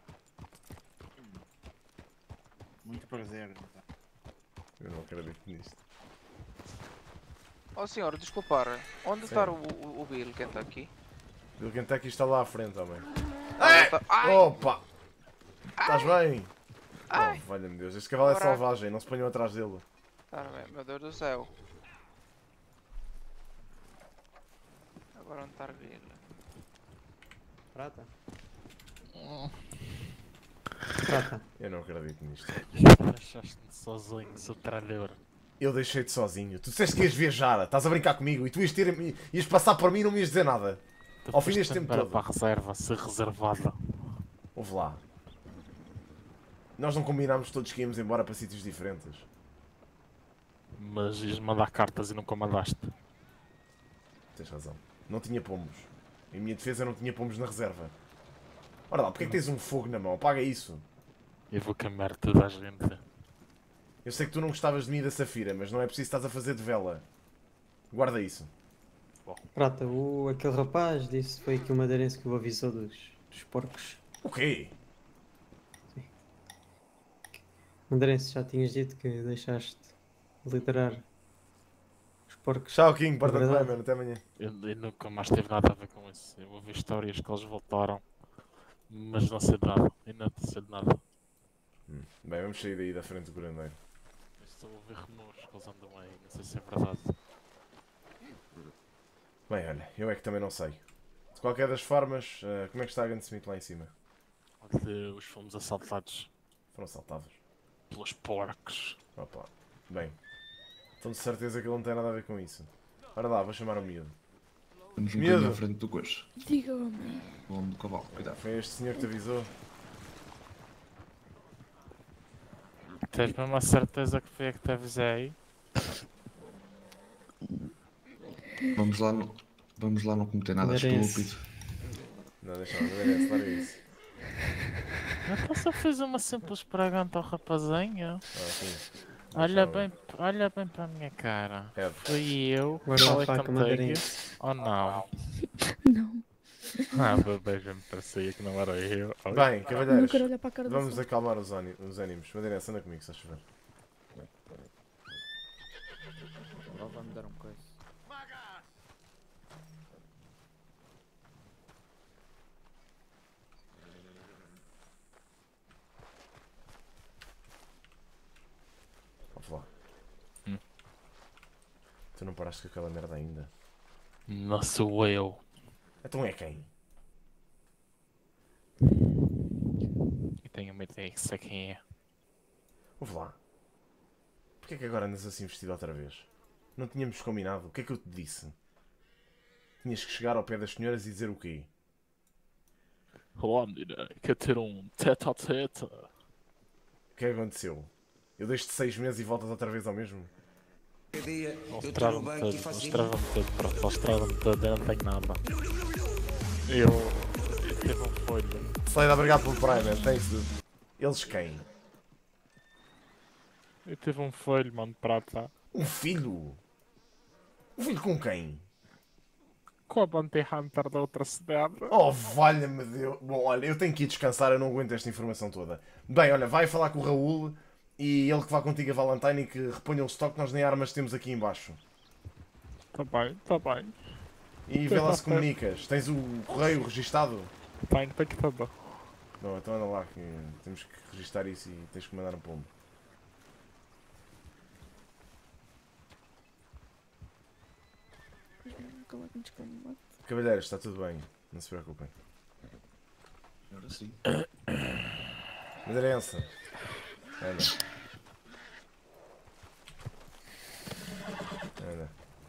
Muito prazer. Eu não acredito nisto. Oh senhor, desculpar. Onde Sim. está o, o, o Bill que está aqui? O Kentucky está lá à frente, homem. Ah, tá- Ai! Opa! Estás bem? Ai! Oh, valha-me Deus, este cavalo é Agora- selvagem, não se ponham atrás dele. Tá bem, meu Deus do céu. Agora onde está o Bill? Prata. Prata. Eu não acredito nisto. Deixaste-me sozinho, seu traidor. Eu deixei-te sozinho. Tu disseste que ias viajar, estás a brincar comigo e tu ias, ter, ias passar por mim e não me ias dizer nada. Ao fim deste tempo Era todo. para a reserva, ser reservada. Ouve lá. Nós não combinámos todos que íamos embora para sítios diferentes. Mas ias mandar cartas e nunca mandaste. Tens razão. Não tinha pomos. Em minha defesa não tinha pomos na reserva. Ora lá, porque é que tens um fogo na mão? Paga isso. Eu vou queimar toda a gente. Eu sei que tu não gostavas de mim e da Safira, mas não é preciso estás a fazer de vela. Guarda isso. Prata, o, aquele rapaz disse que foi aqui o madeirense que o avisou dos, dos porcos. O quê? Madeirense, já tinhas dito que deixaste de liderar os porcos. Tchau, King, porta-te bem, Verdade. mano. Até amanhã. Eu, eu nunca mais teve nada a ver com isso. Eu ouvi histórias que eles voltaram, mas não sei de nada. Eu não sei de nada. Hum. Bem, vamos sair daí da frente do curandeiro. Eu estou a ouvir rumores que eles andam aí, não sei se é verdade. Bem, olha, eu é que também não sei. De qualquer das formas, uh, como é que está a Gunsmith lá em cima? Olha, os fomos assaltados Foram assaltados. pelos porcos. Opa, bem. Estou de certeza que ele não tem nada a ver com isso. Ora lá, vou chamar o miúdo. Estamos um Miúdo. bocadinho à frente do coisa. Diga, homem. O homem do cavalo, cuidado. Foi este senhor que te avisou? Tens mesmo a certeza que foi a que te avisei? Vamos lá, não, vamos lá não cometer nada Madeirense. estúpido. Não, deixa lá, Madeirense, larga isso. Então só fiz uma simples pergunta ao rapazinho. Ah, sim. Olha Deixa bem, olha bem para a minha cara. É. Fui eu que Guarda a falei faca, contigo Madeirense. ou não? Não. Ah, bebê, já me parecia que não era eu. Bem, Não cavalheiros, quero olhar para a cara do vamos sol. acalmar os, ânimos, os ânimos. Madeirense, anda comigo, se estás a chover. Ela vai me dar um coisa. Vamos lá. Hum. Tu não paraste com aquela merda ainda? Não sou eu. Então é quem? E tenho uma ideia que sei quem é. Ouve lá. Porquê é que agora andas assim vestido outra vez? Não tínhamos combinado? O que é que eu te disse? Tinhas que chegar ao pé das senhoras e dizer o quê? Olá, menina, quer ter um tete a tete? O que é que aconteceu? Eu deixo-te seis meses e voltas outra vez ao mesmo? Mostrava-me tudo, mostrava-me tudo, pronto, mostrava-me tudo, eu não tenho nada. Eu. Eu tive um folho. Slade, obrigado pelo Prime, thanks dude. Eles quem? Eu tive um folho, mano, de prata. Um filho? Um filho com quem? Com a Bounty Hunter da outra cidade. Oh, valha-me Deus. Bom, olha, eu tenho que ir descansar, eu não aguento esta informação toda. Bem, olha, vai falar com o Raul e ele que vá contigo a Valentine e que reponha o estoque, nós nem armas temos aqui em baixo. Tá bem, tá bem. E vê lá se comunicas. Tens o correio registado? Tenho, tenho tudo. Não, então anda lá que temos que registar isso e tens que mandar um pombo. Cavalheiros, está tudo bem, não se preocupem. Agora sim. Madeirense. Anda. Anda.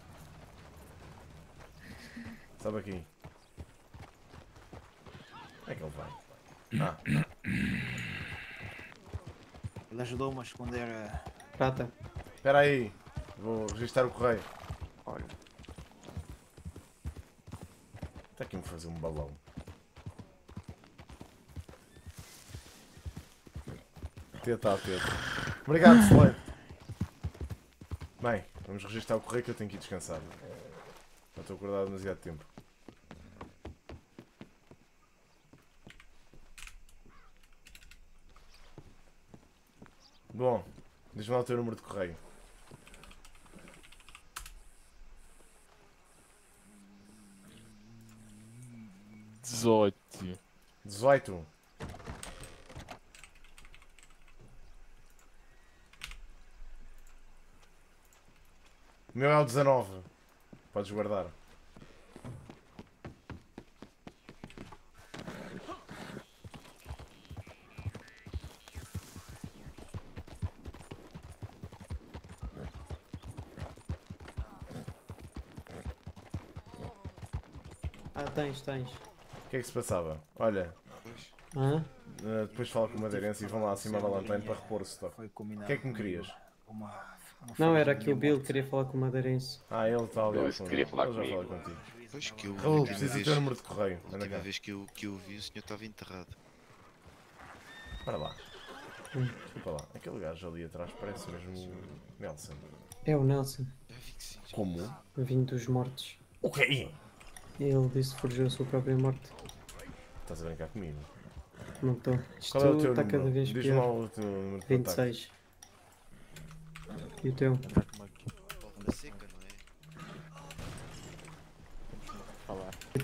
Sobe aqui. Onde é que ele vai? Ah. Ele ajudou-me a esconder a... Prata. Espera aí. Vou registrar o correio. Olha, Está aqui a me fazer um balão. Teta a teta. Obrigado, Slade. Bem, vamos registrar o correio que eu tenho que ir descansar. Já estou acordado demasiado tempo. Bom, diz-me lá o teu número de correio. dezoito. dezoito. O meu é o dezanove. Podes guardar. Ah, tens, tens. O que é que se passava? Olha, Hã? uh, depois fala com o Madeirense e vão lá acima da Valentine para repor o stock. O que é que me querias? Não, era que o Bill queria falar com o Madeirense. Ah, ele está ali. Eu ao fundo. queria falar Ele já comigo. fala contigo. Pois que eu, a Raul, última preciso do vez- teu número de correio. A Anda última cá. vez que eu, que eu vi, o senhor estava enterrado. Para lá. Hum. Desculpa lá. Aquele gajo ali atrás parece mesmo o Nelson. É o Nelson, Como? vindo dos mortos. O quê? Ele disse que forjou a sua própria morte. Estás a brincar comigo? Não estou. Isto Qual é o teu está número? cada vez Diz-me lá pior. o teu número de vinte e seis. E o teu? Bomba seca, não é?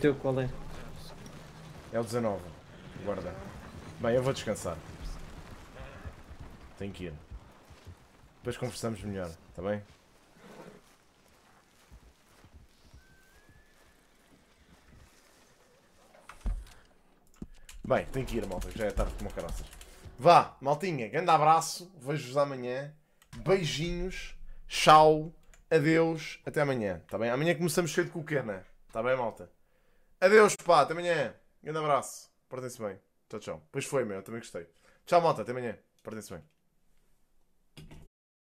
teu qual é? É o dezanove. Guarda. Bem, eu vou descansar. Tenho que ir. Depois conversamos melhor, está bem? Bem, tenho que ir, malta, já é tarde como caraças. Vá, maltinha, grande abraço, vejo-vos amanhã. Beijinhos, tchau, adeus, até amanhã, está bem? Amanhã começamos cheio de coquena, está bem, malta? Adeus, pá, até amanhã. Grande abraço, portem-se bem. Tchau, tchau. Pois foi, meu, eu também gostei. Tchau, malta, até amanhã. Portem-se bem.